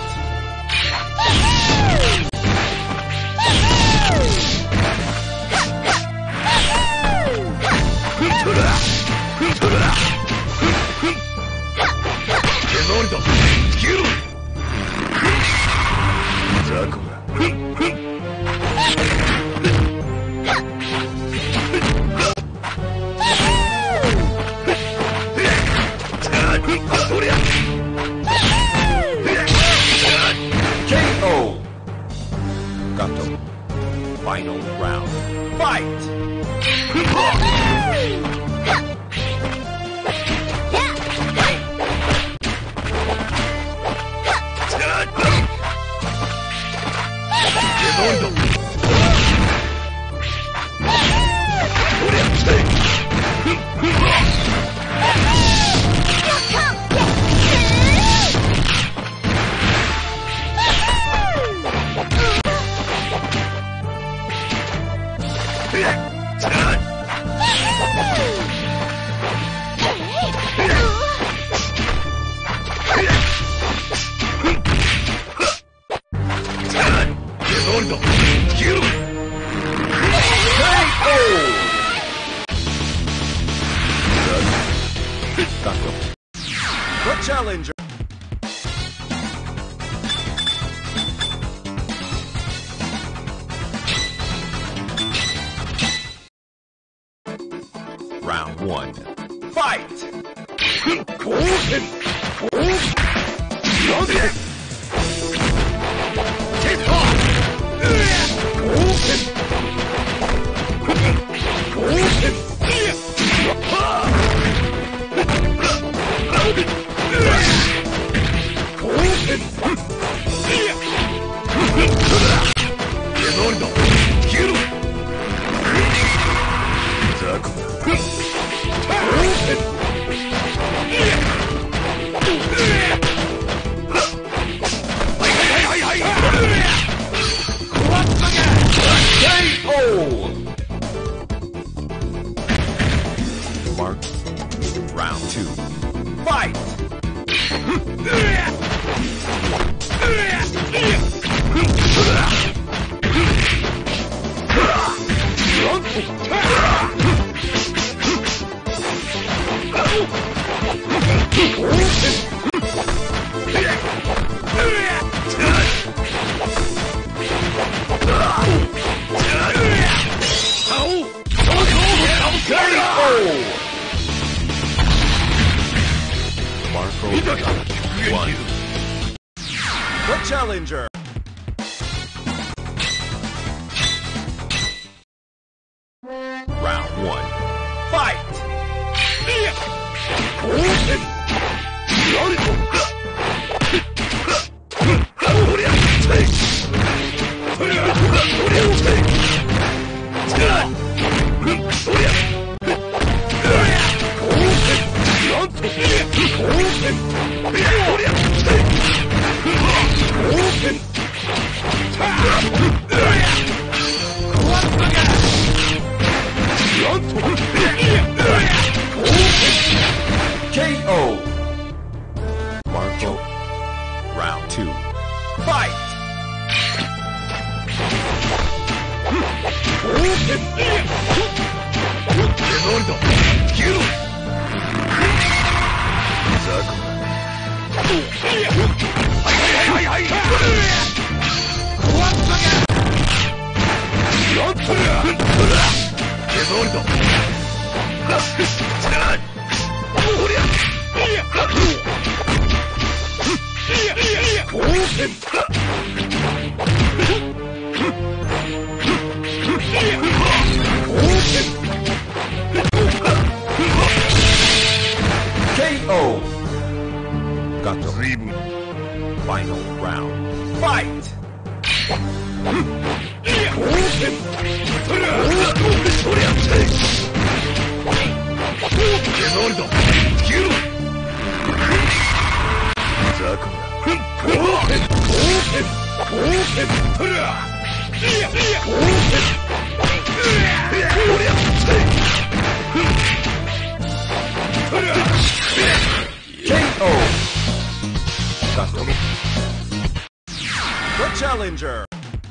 S2: K O! Gato. Final round. Fight! The challenger. Round one. Fight! Mark. Round two. Fight! Marco one. The challenger. Round one. Fight! K O. Marco. Round two. Fight! K O. Gato. Final round. Fight! Zakura. ケーオー. Custom. The challenger.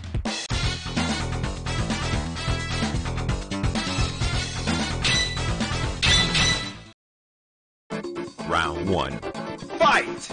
S2: Round one. Fight!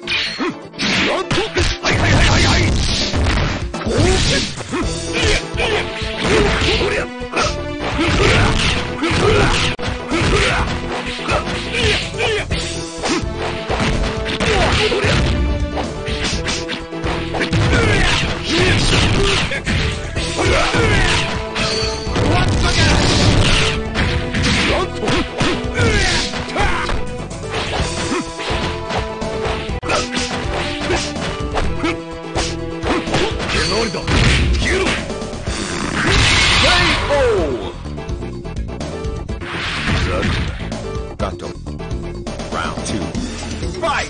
S2: Gato. Round two. Fight!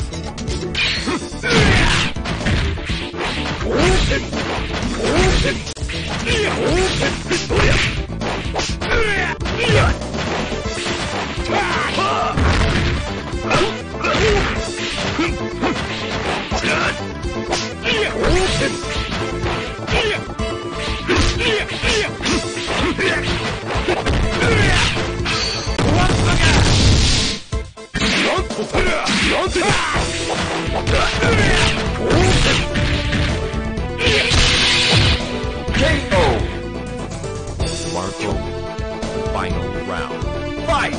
S2: K O. Marco. Final round. Fight!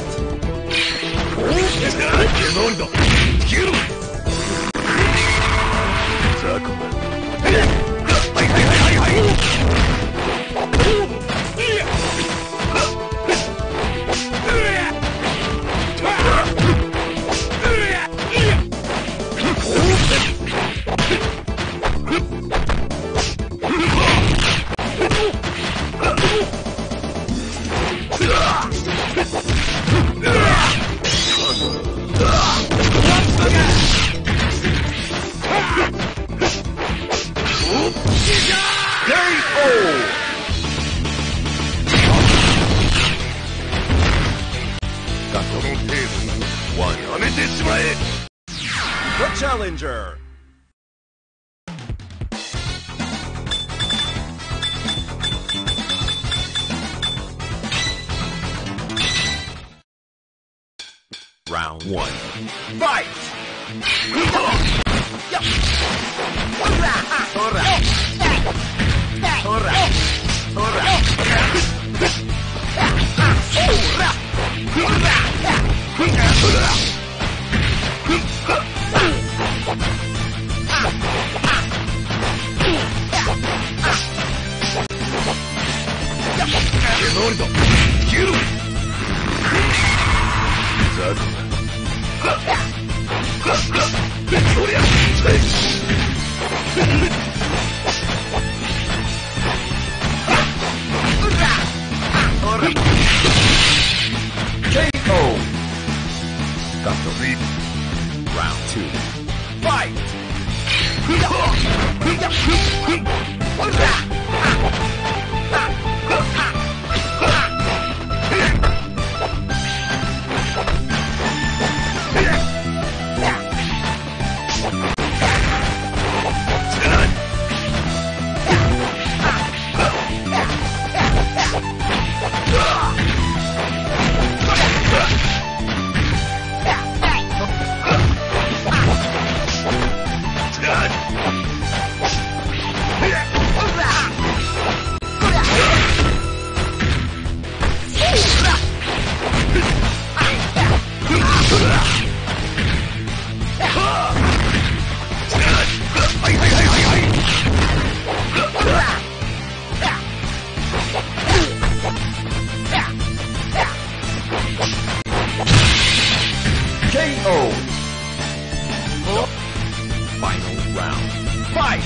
S2: The challenger. Round one. Fight! K O. Got the lead. Round two. Fight! K O. Final round. Fight!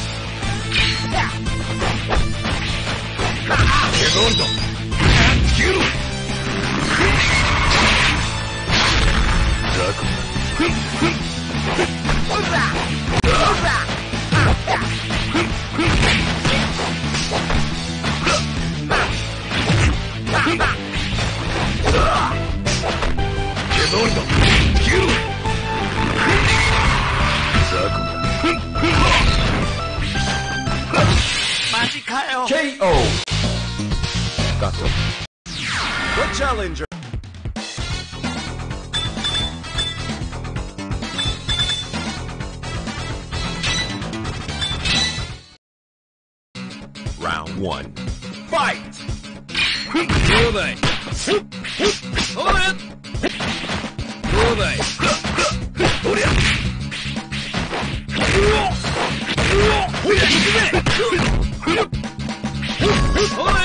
S3: ジかよ。
S2: ケーオー. Got them. The challenger. Round one. Fight!
S3: どうだい。そうだ。どうだい。おりゃ。おりゃ、行くぜ。そうだ。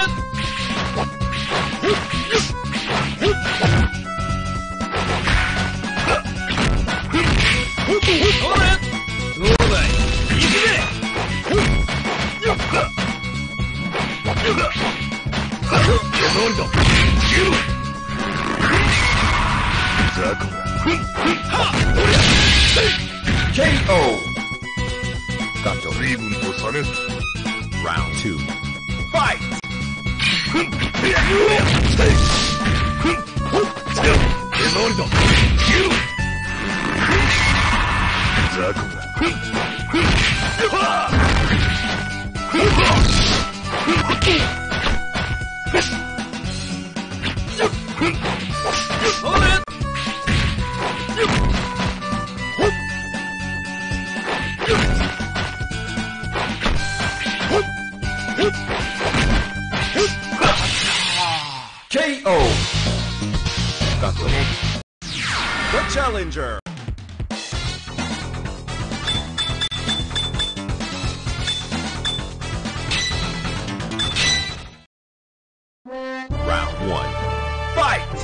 S2: ケーオー. Got them. Round two. Fight! ケーオー. Got them. The challenger. Round one. Fight!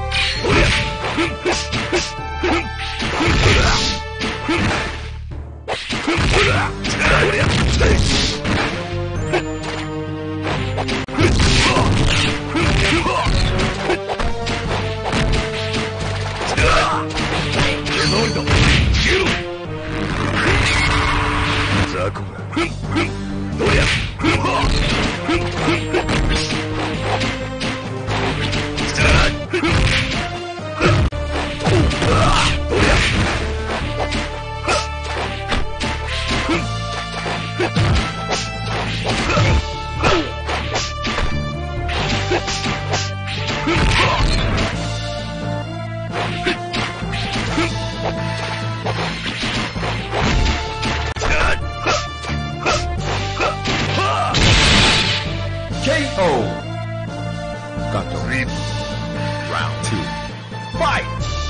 S2: ケーオー. Got them. Round two. Fight!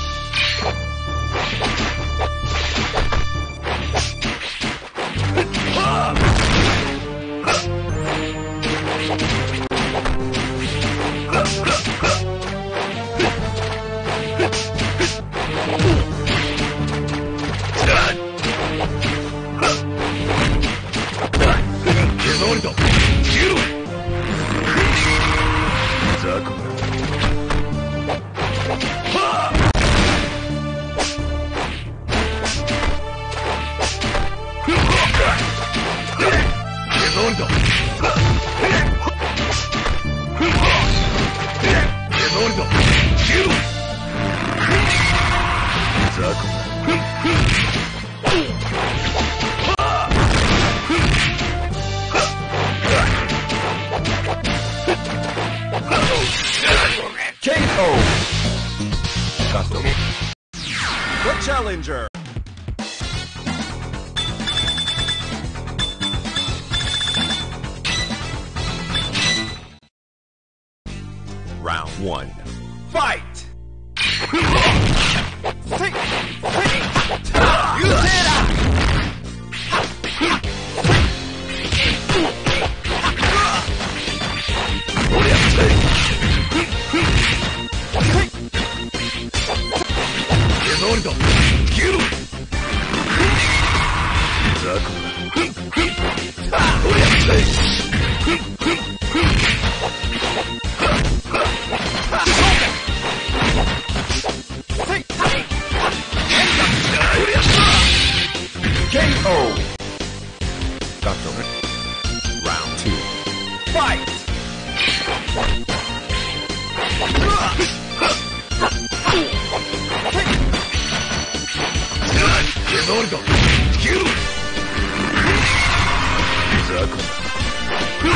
S2: ケーオー. Got them. The challenger. Round one. Fight! ケーオー. Got them. Round two. Fight! ザコ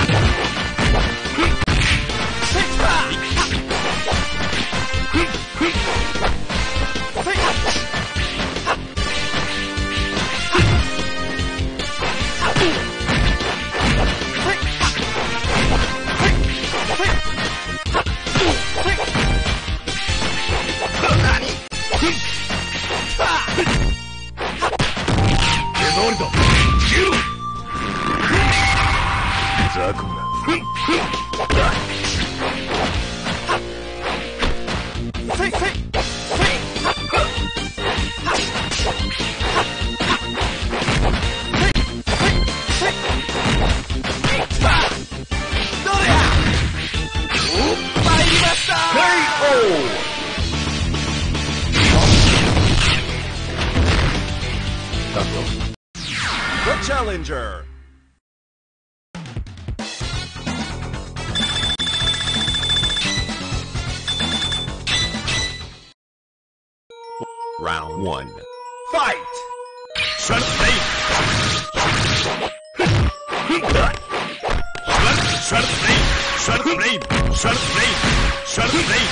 S3: ザコが
S2: せいせいせいThe challenger. Round one. Fight!
S1: Shut blade! Shut blade! Shut blade! Shut blade! Shut blade!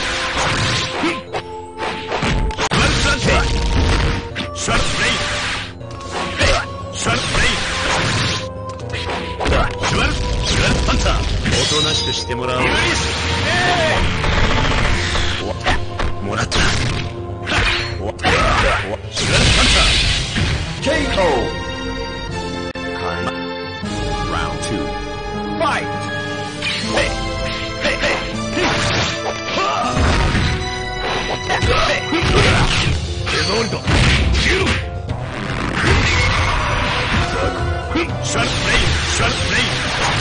S1: Shut blade! Shut blade! Shut Shut Hunter! おとなしくしてもらおう。もらった。
S2: K O. Round two. Fight! Hey! Hey! Hey!
S1: Shut blade! Shut blade!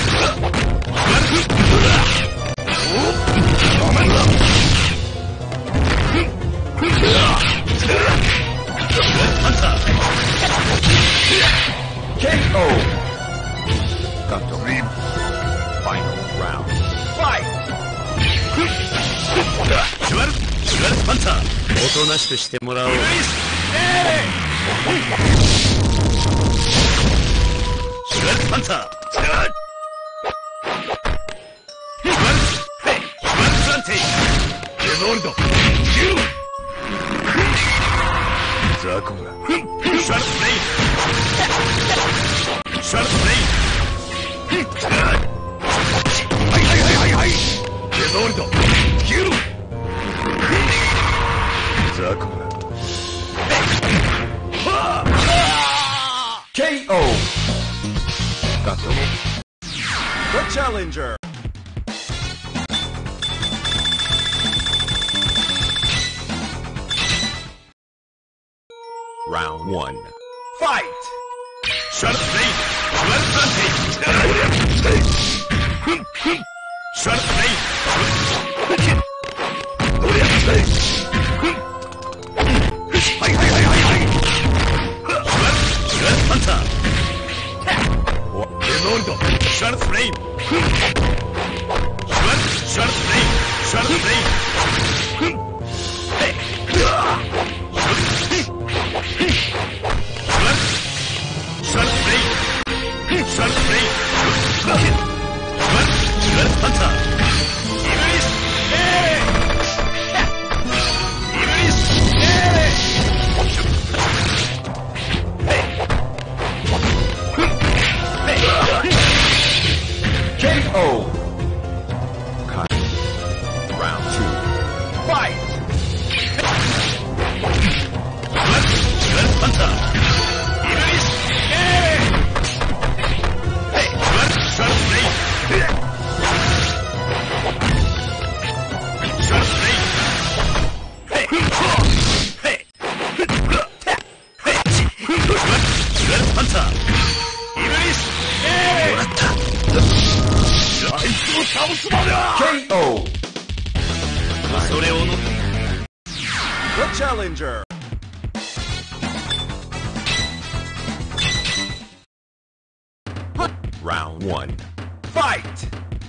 S2: K O. Got to leave. Final round. Fight!
S1: Shut Shut Hunter! おとなしくしてもらおう。Shut Hunter! Shut Hey! Shut Plante! Revoldo! You!
S3: ザコが
S1: Shut blade! Shut blade!
S3: はいはいはいはいはいレゾールドキルザコが
S2: K O. Got to The challenger. Round one. Fight!
S1: Shut blade! Shut Plante! Shut blade!
S3: はいはいはいはいはい
S1: Shut Shut Hunter!
S3: レゾールド
S1: Shut flame! Shut Shut flame! Shut flame! Hey! Shut blade! Shut blade! Shut Shut Hunter! Iblis! Iblis!
S2: K O. Round two. Fight!
S1: Shut Hunter! Iblis! Shut blade! Shut blade! Hey! Hey! Hey! Shut Hunter! Iblis! もらった。
S3: あいつを倒すまでは
S2: K O.
S1: それをの
S2: The challenger. Round one. Fight!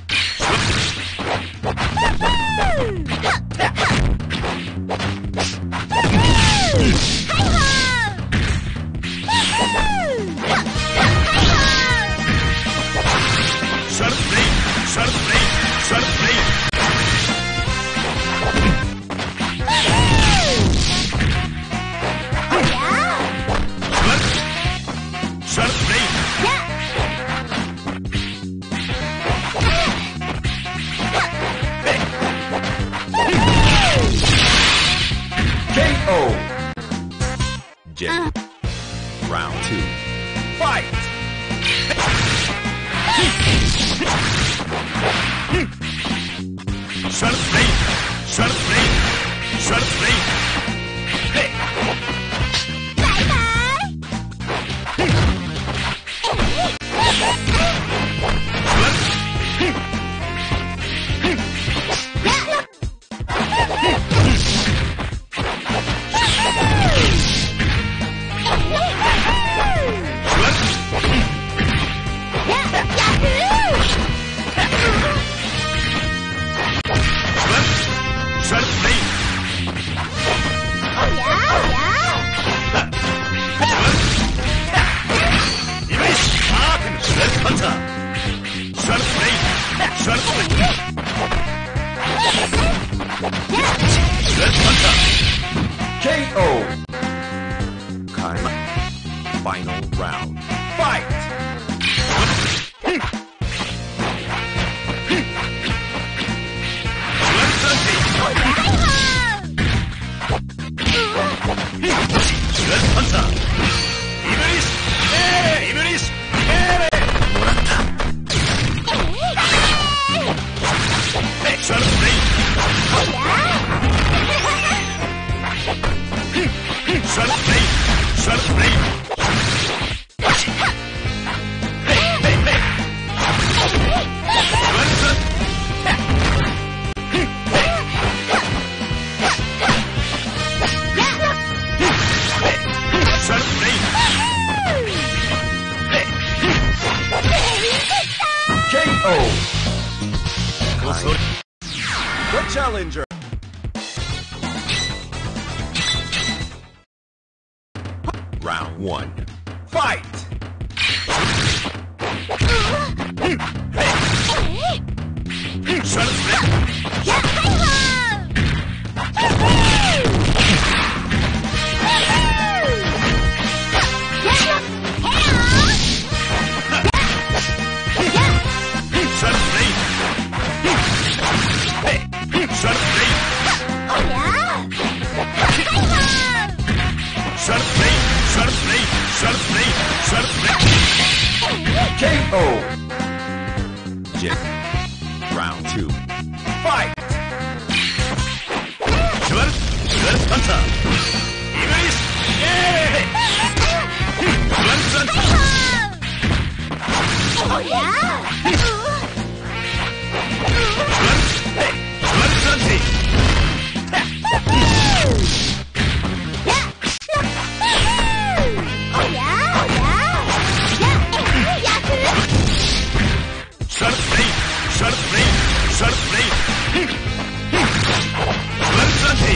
S1: Shut blade! Shut blade! Shut blade! Shut Shut blade!
S2: K O. Jet. Round two. Fight!
S1: Sharp blade! Sharp blade! Sharp blade! Hey!
S2: K O. Kind. Final round. Fight! The challenger. Round one. Fight! K O. Jin. Round two. Fight! Sharp, sharp hunter. English. Yeah! Sharp hunter. Oh yeah. Sharp, sharp hunter. Sharp blade! Sharp blade! Sharp blade! Sharp hunter.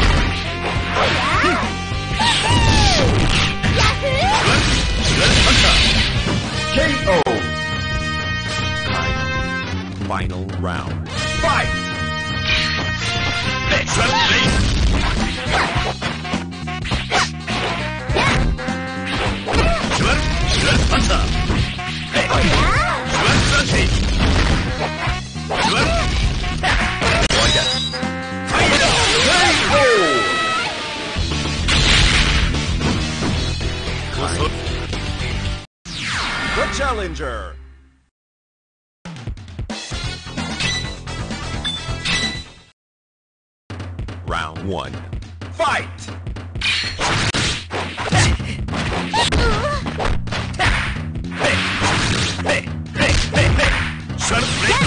S2: Sharp hunter. K O. Kind. Final round. Fight! Sharp blade! Sharp, sharp hunter. Sharp hunter. Sharp. Fire! Fire! The challenger. Round one. Fight! Sharp blade!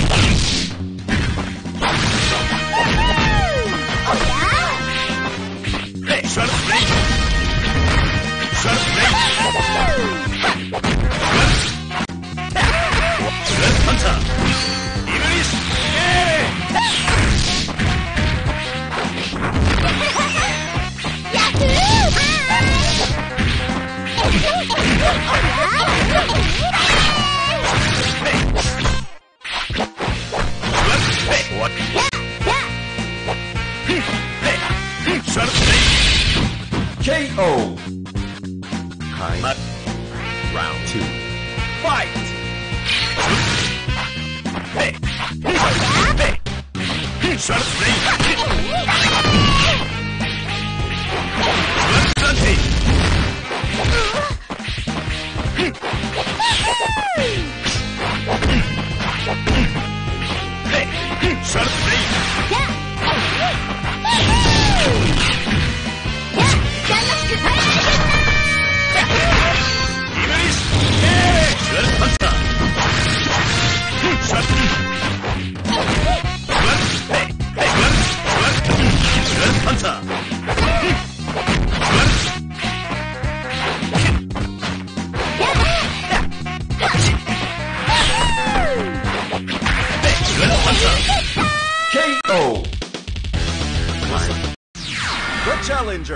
S2: Sharp blade! Sharp blade! Sharp hunter! English! What? Sharp blade! K O. Kind. Round two. Fight! Hey! Hey! Sharp blade! Sharp hunter. Hey! Sharp blade! challenger.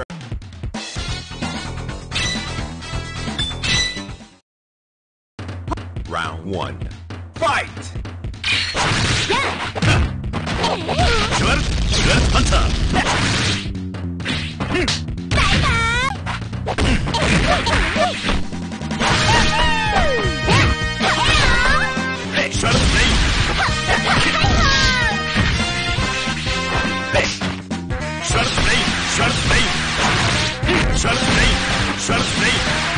S2: Round one. Fight!
S1: Sure, sure, Hunter. Hey, sure, play. Hey, sure, play, sure, play. Sure, play, sure, play.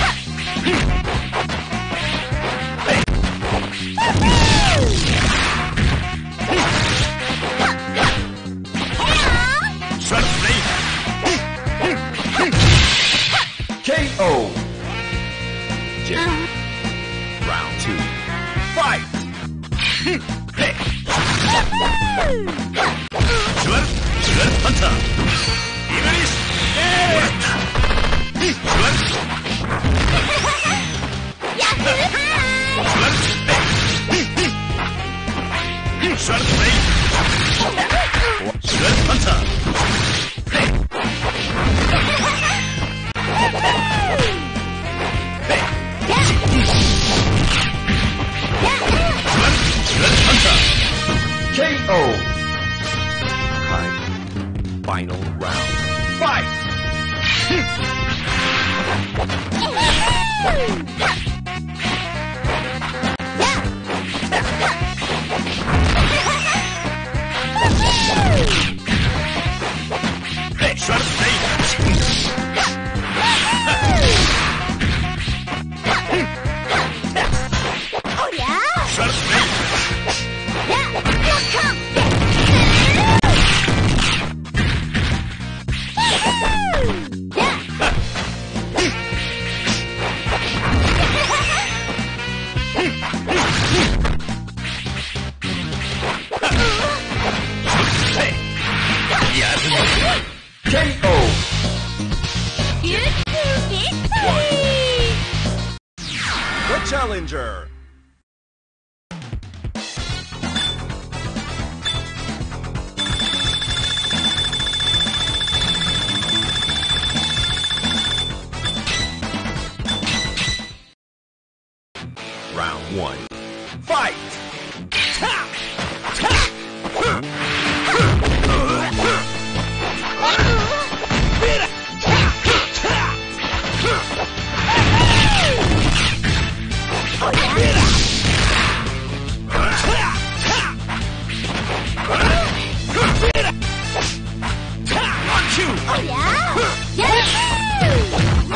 S2: K O. Jim. Round two. Fight!
S1: Hey! Sure, sure, Hunter. English. Sure. Sure, play. Sure, Hunter.
S2: K O. Time. Final round. Fight!
S1: Hey, sure, play.
S4: Oh yeah!
S1: Sure, play.
S2: K O. The challenger. Round one. Fight!
S4: Oh yeah! Yahoo!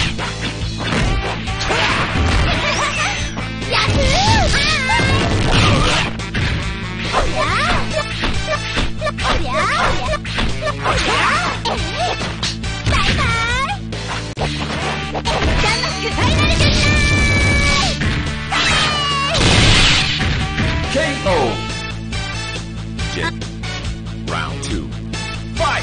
S2: K O. Jim. Round two. Fight!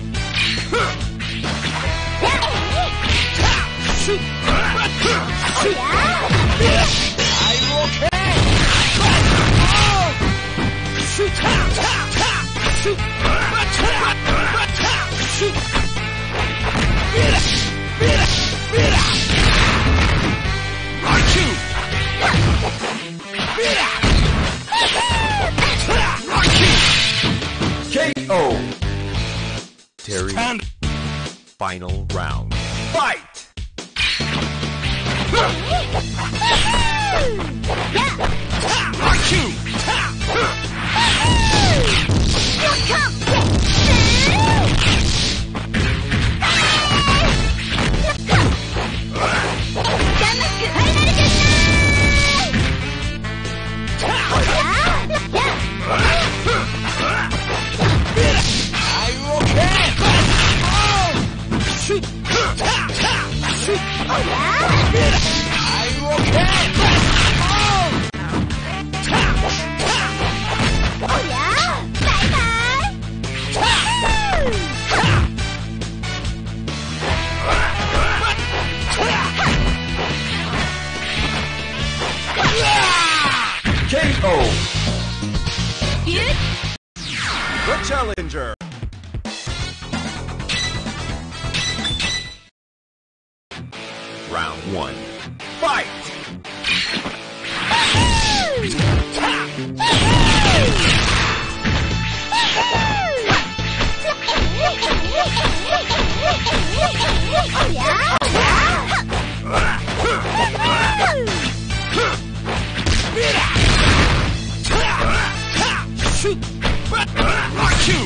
S2: K O. Terry. Final round. Fight! K O. The challenger.
S3: Rock you!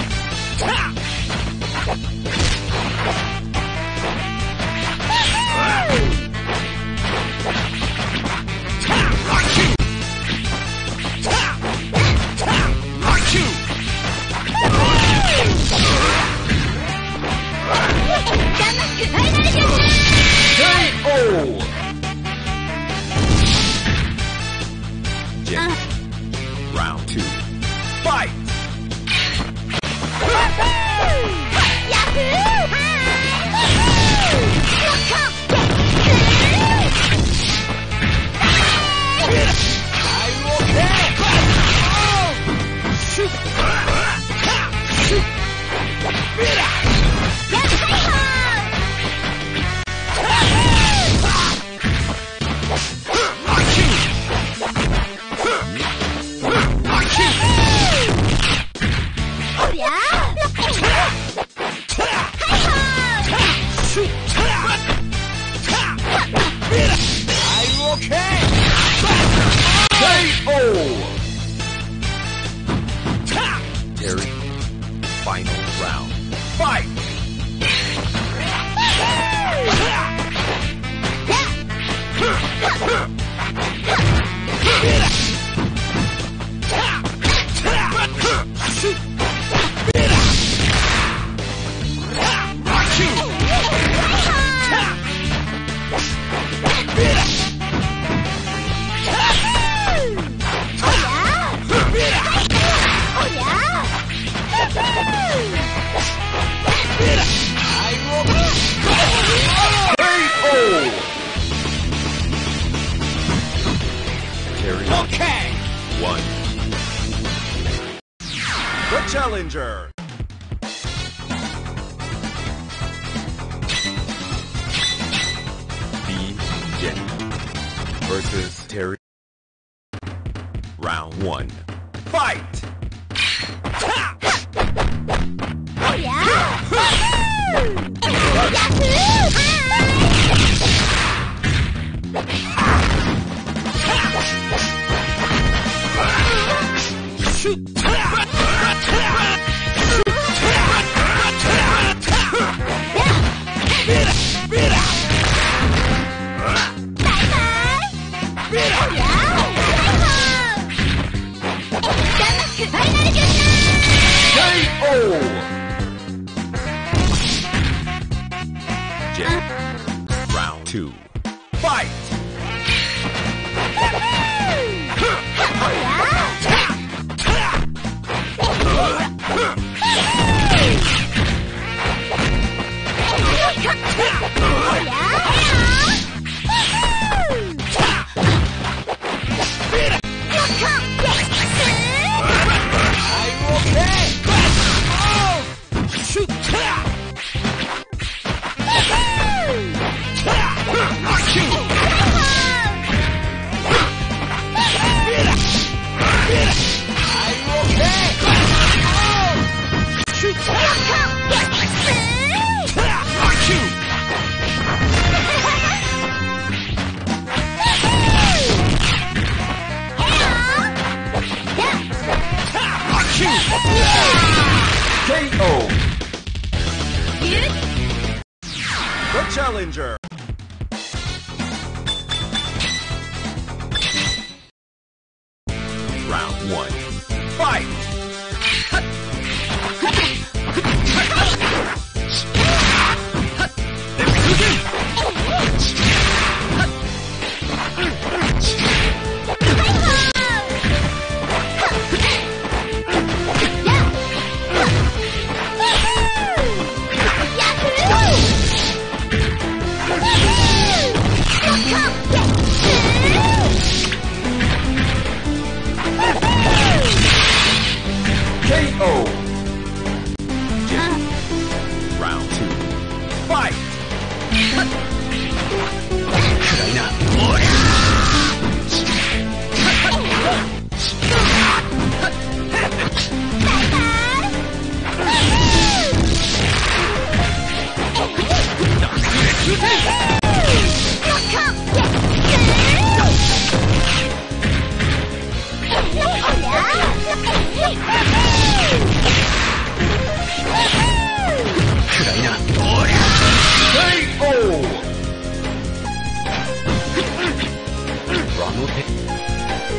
S2: Round two. Fight! Terry, final round. Fight!
S3: Okay!
S2: One. The challenger. Beam Jenny versus Terry. Round one. Fight!
S4: Oh yeah!
S2: Round two. Fight! K O. The challenger. Round one. Fight! K O. Round two.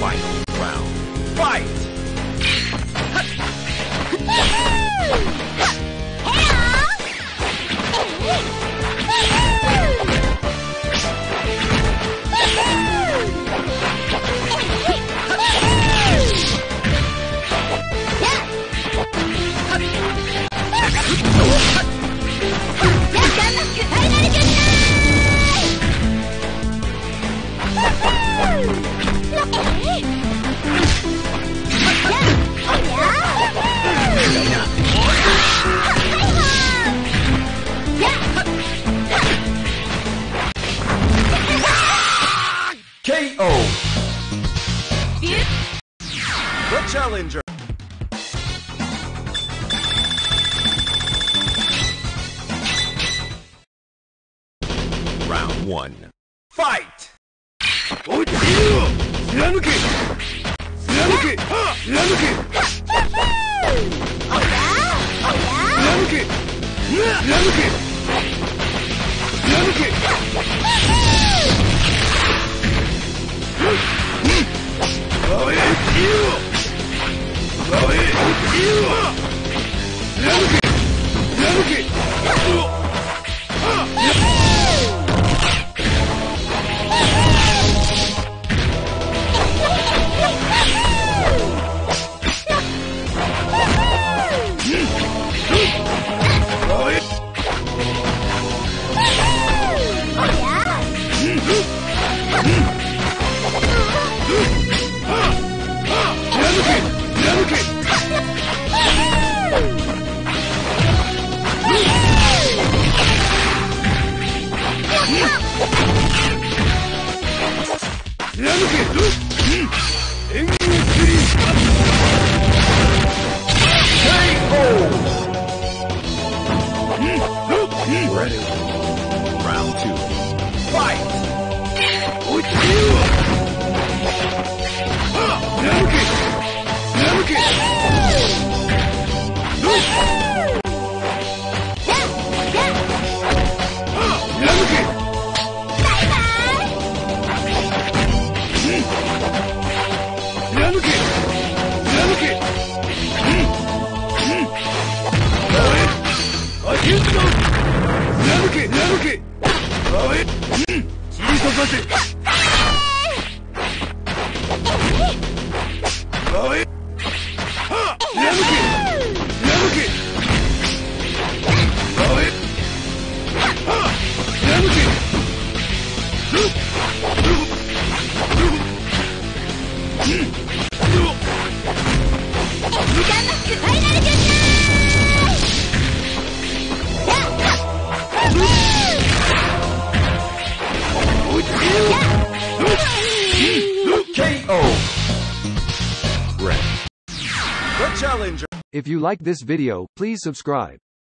S2: Final round. Fight! K O. The challenger. Round one. Fight!
S3: おい、いいよ。貫け。貫け。貫け。貫け。貫け。貫け。おい、いいよ。おい、いいよ。貫け。貫け。
S2: Ready. Round two. Fight! K O. Red. The challenger.
S5: If you like this video, please subscribe.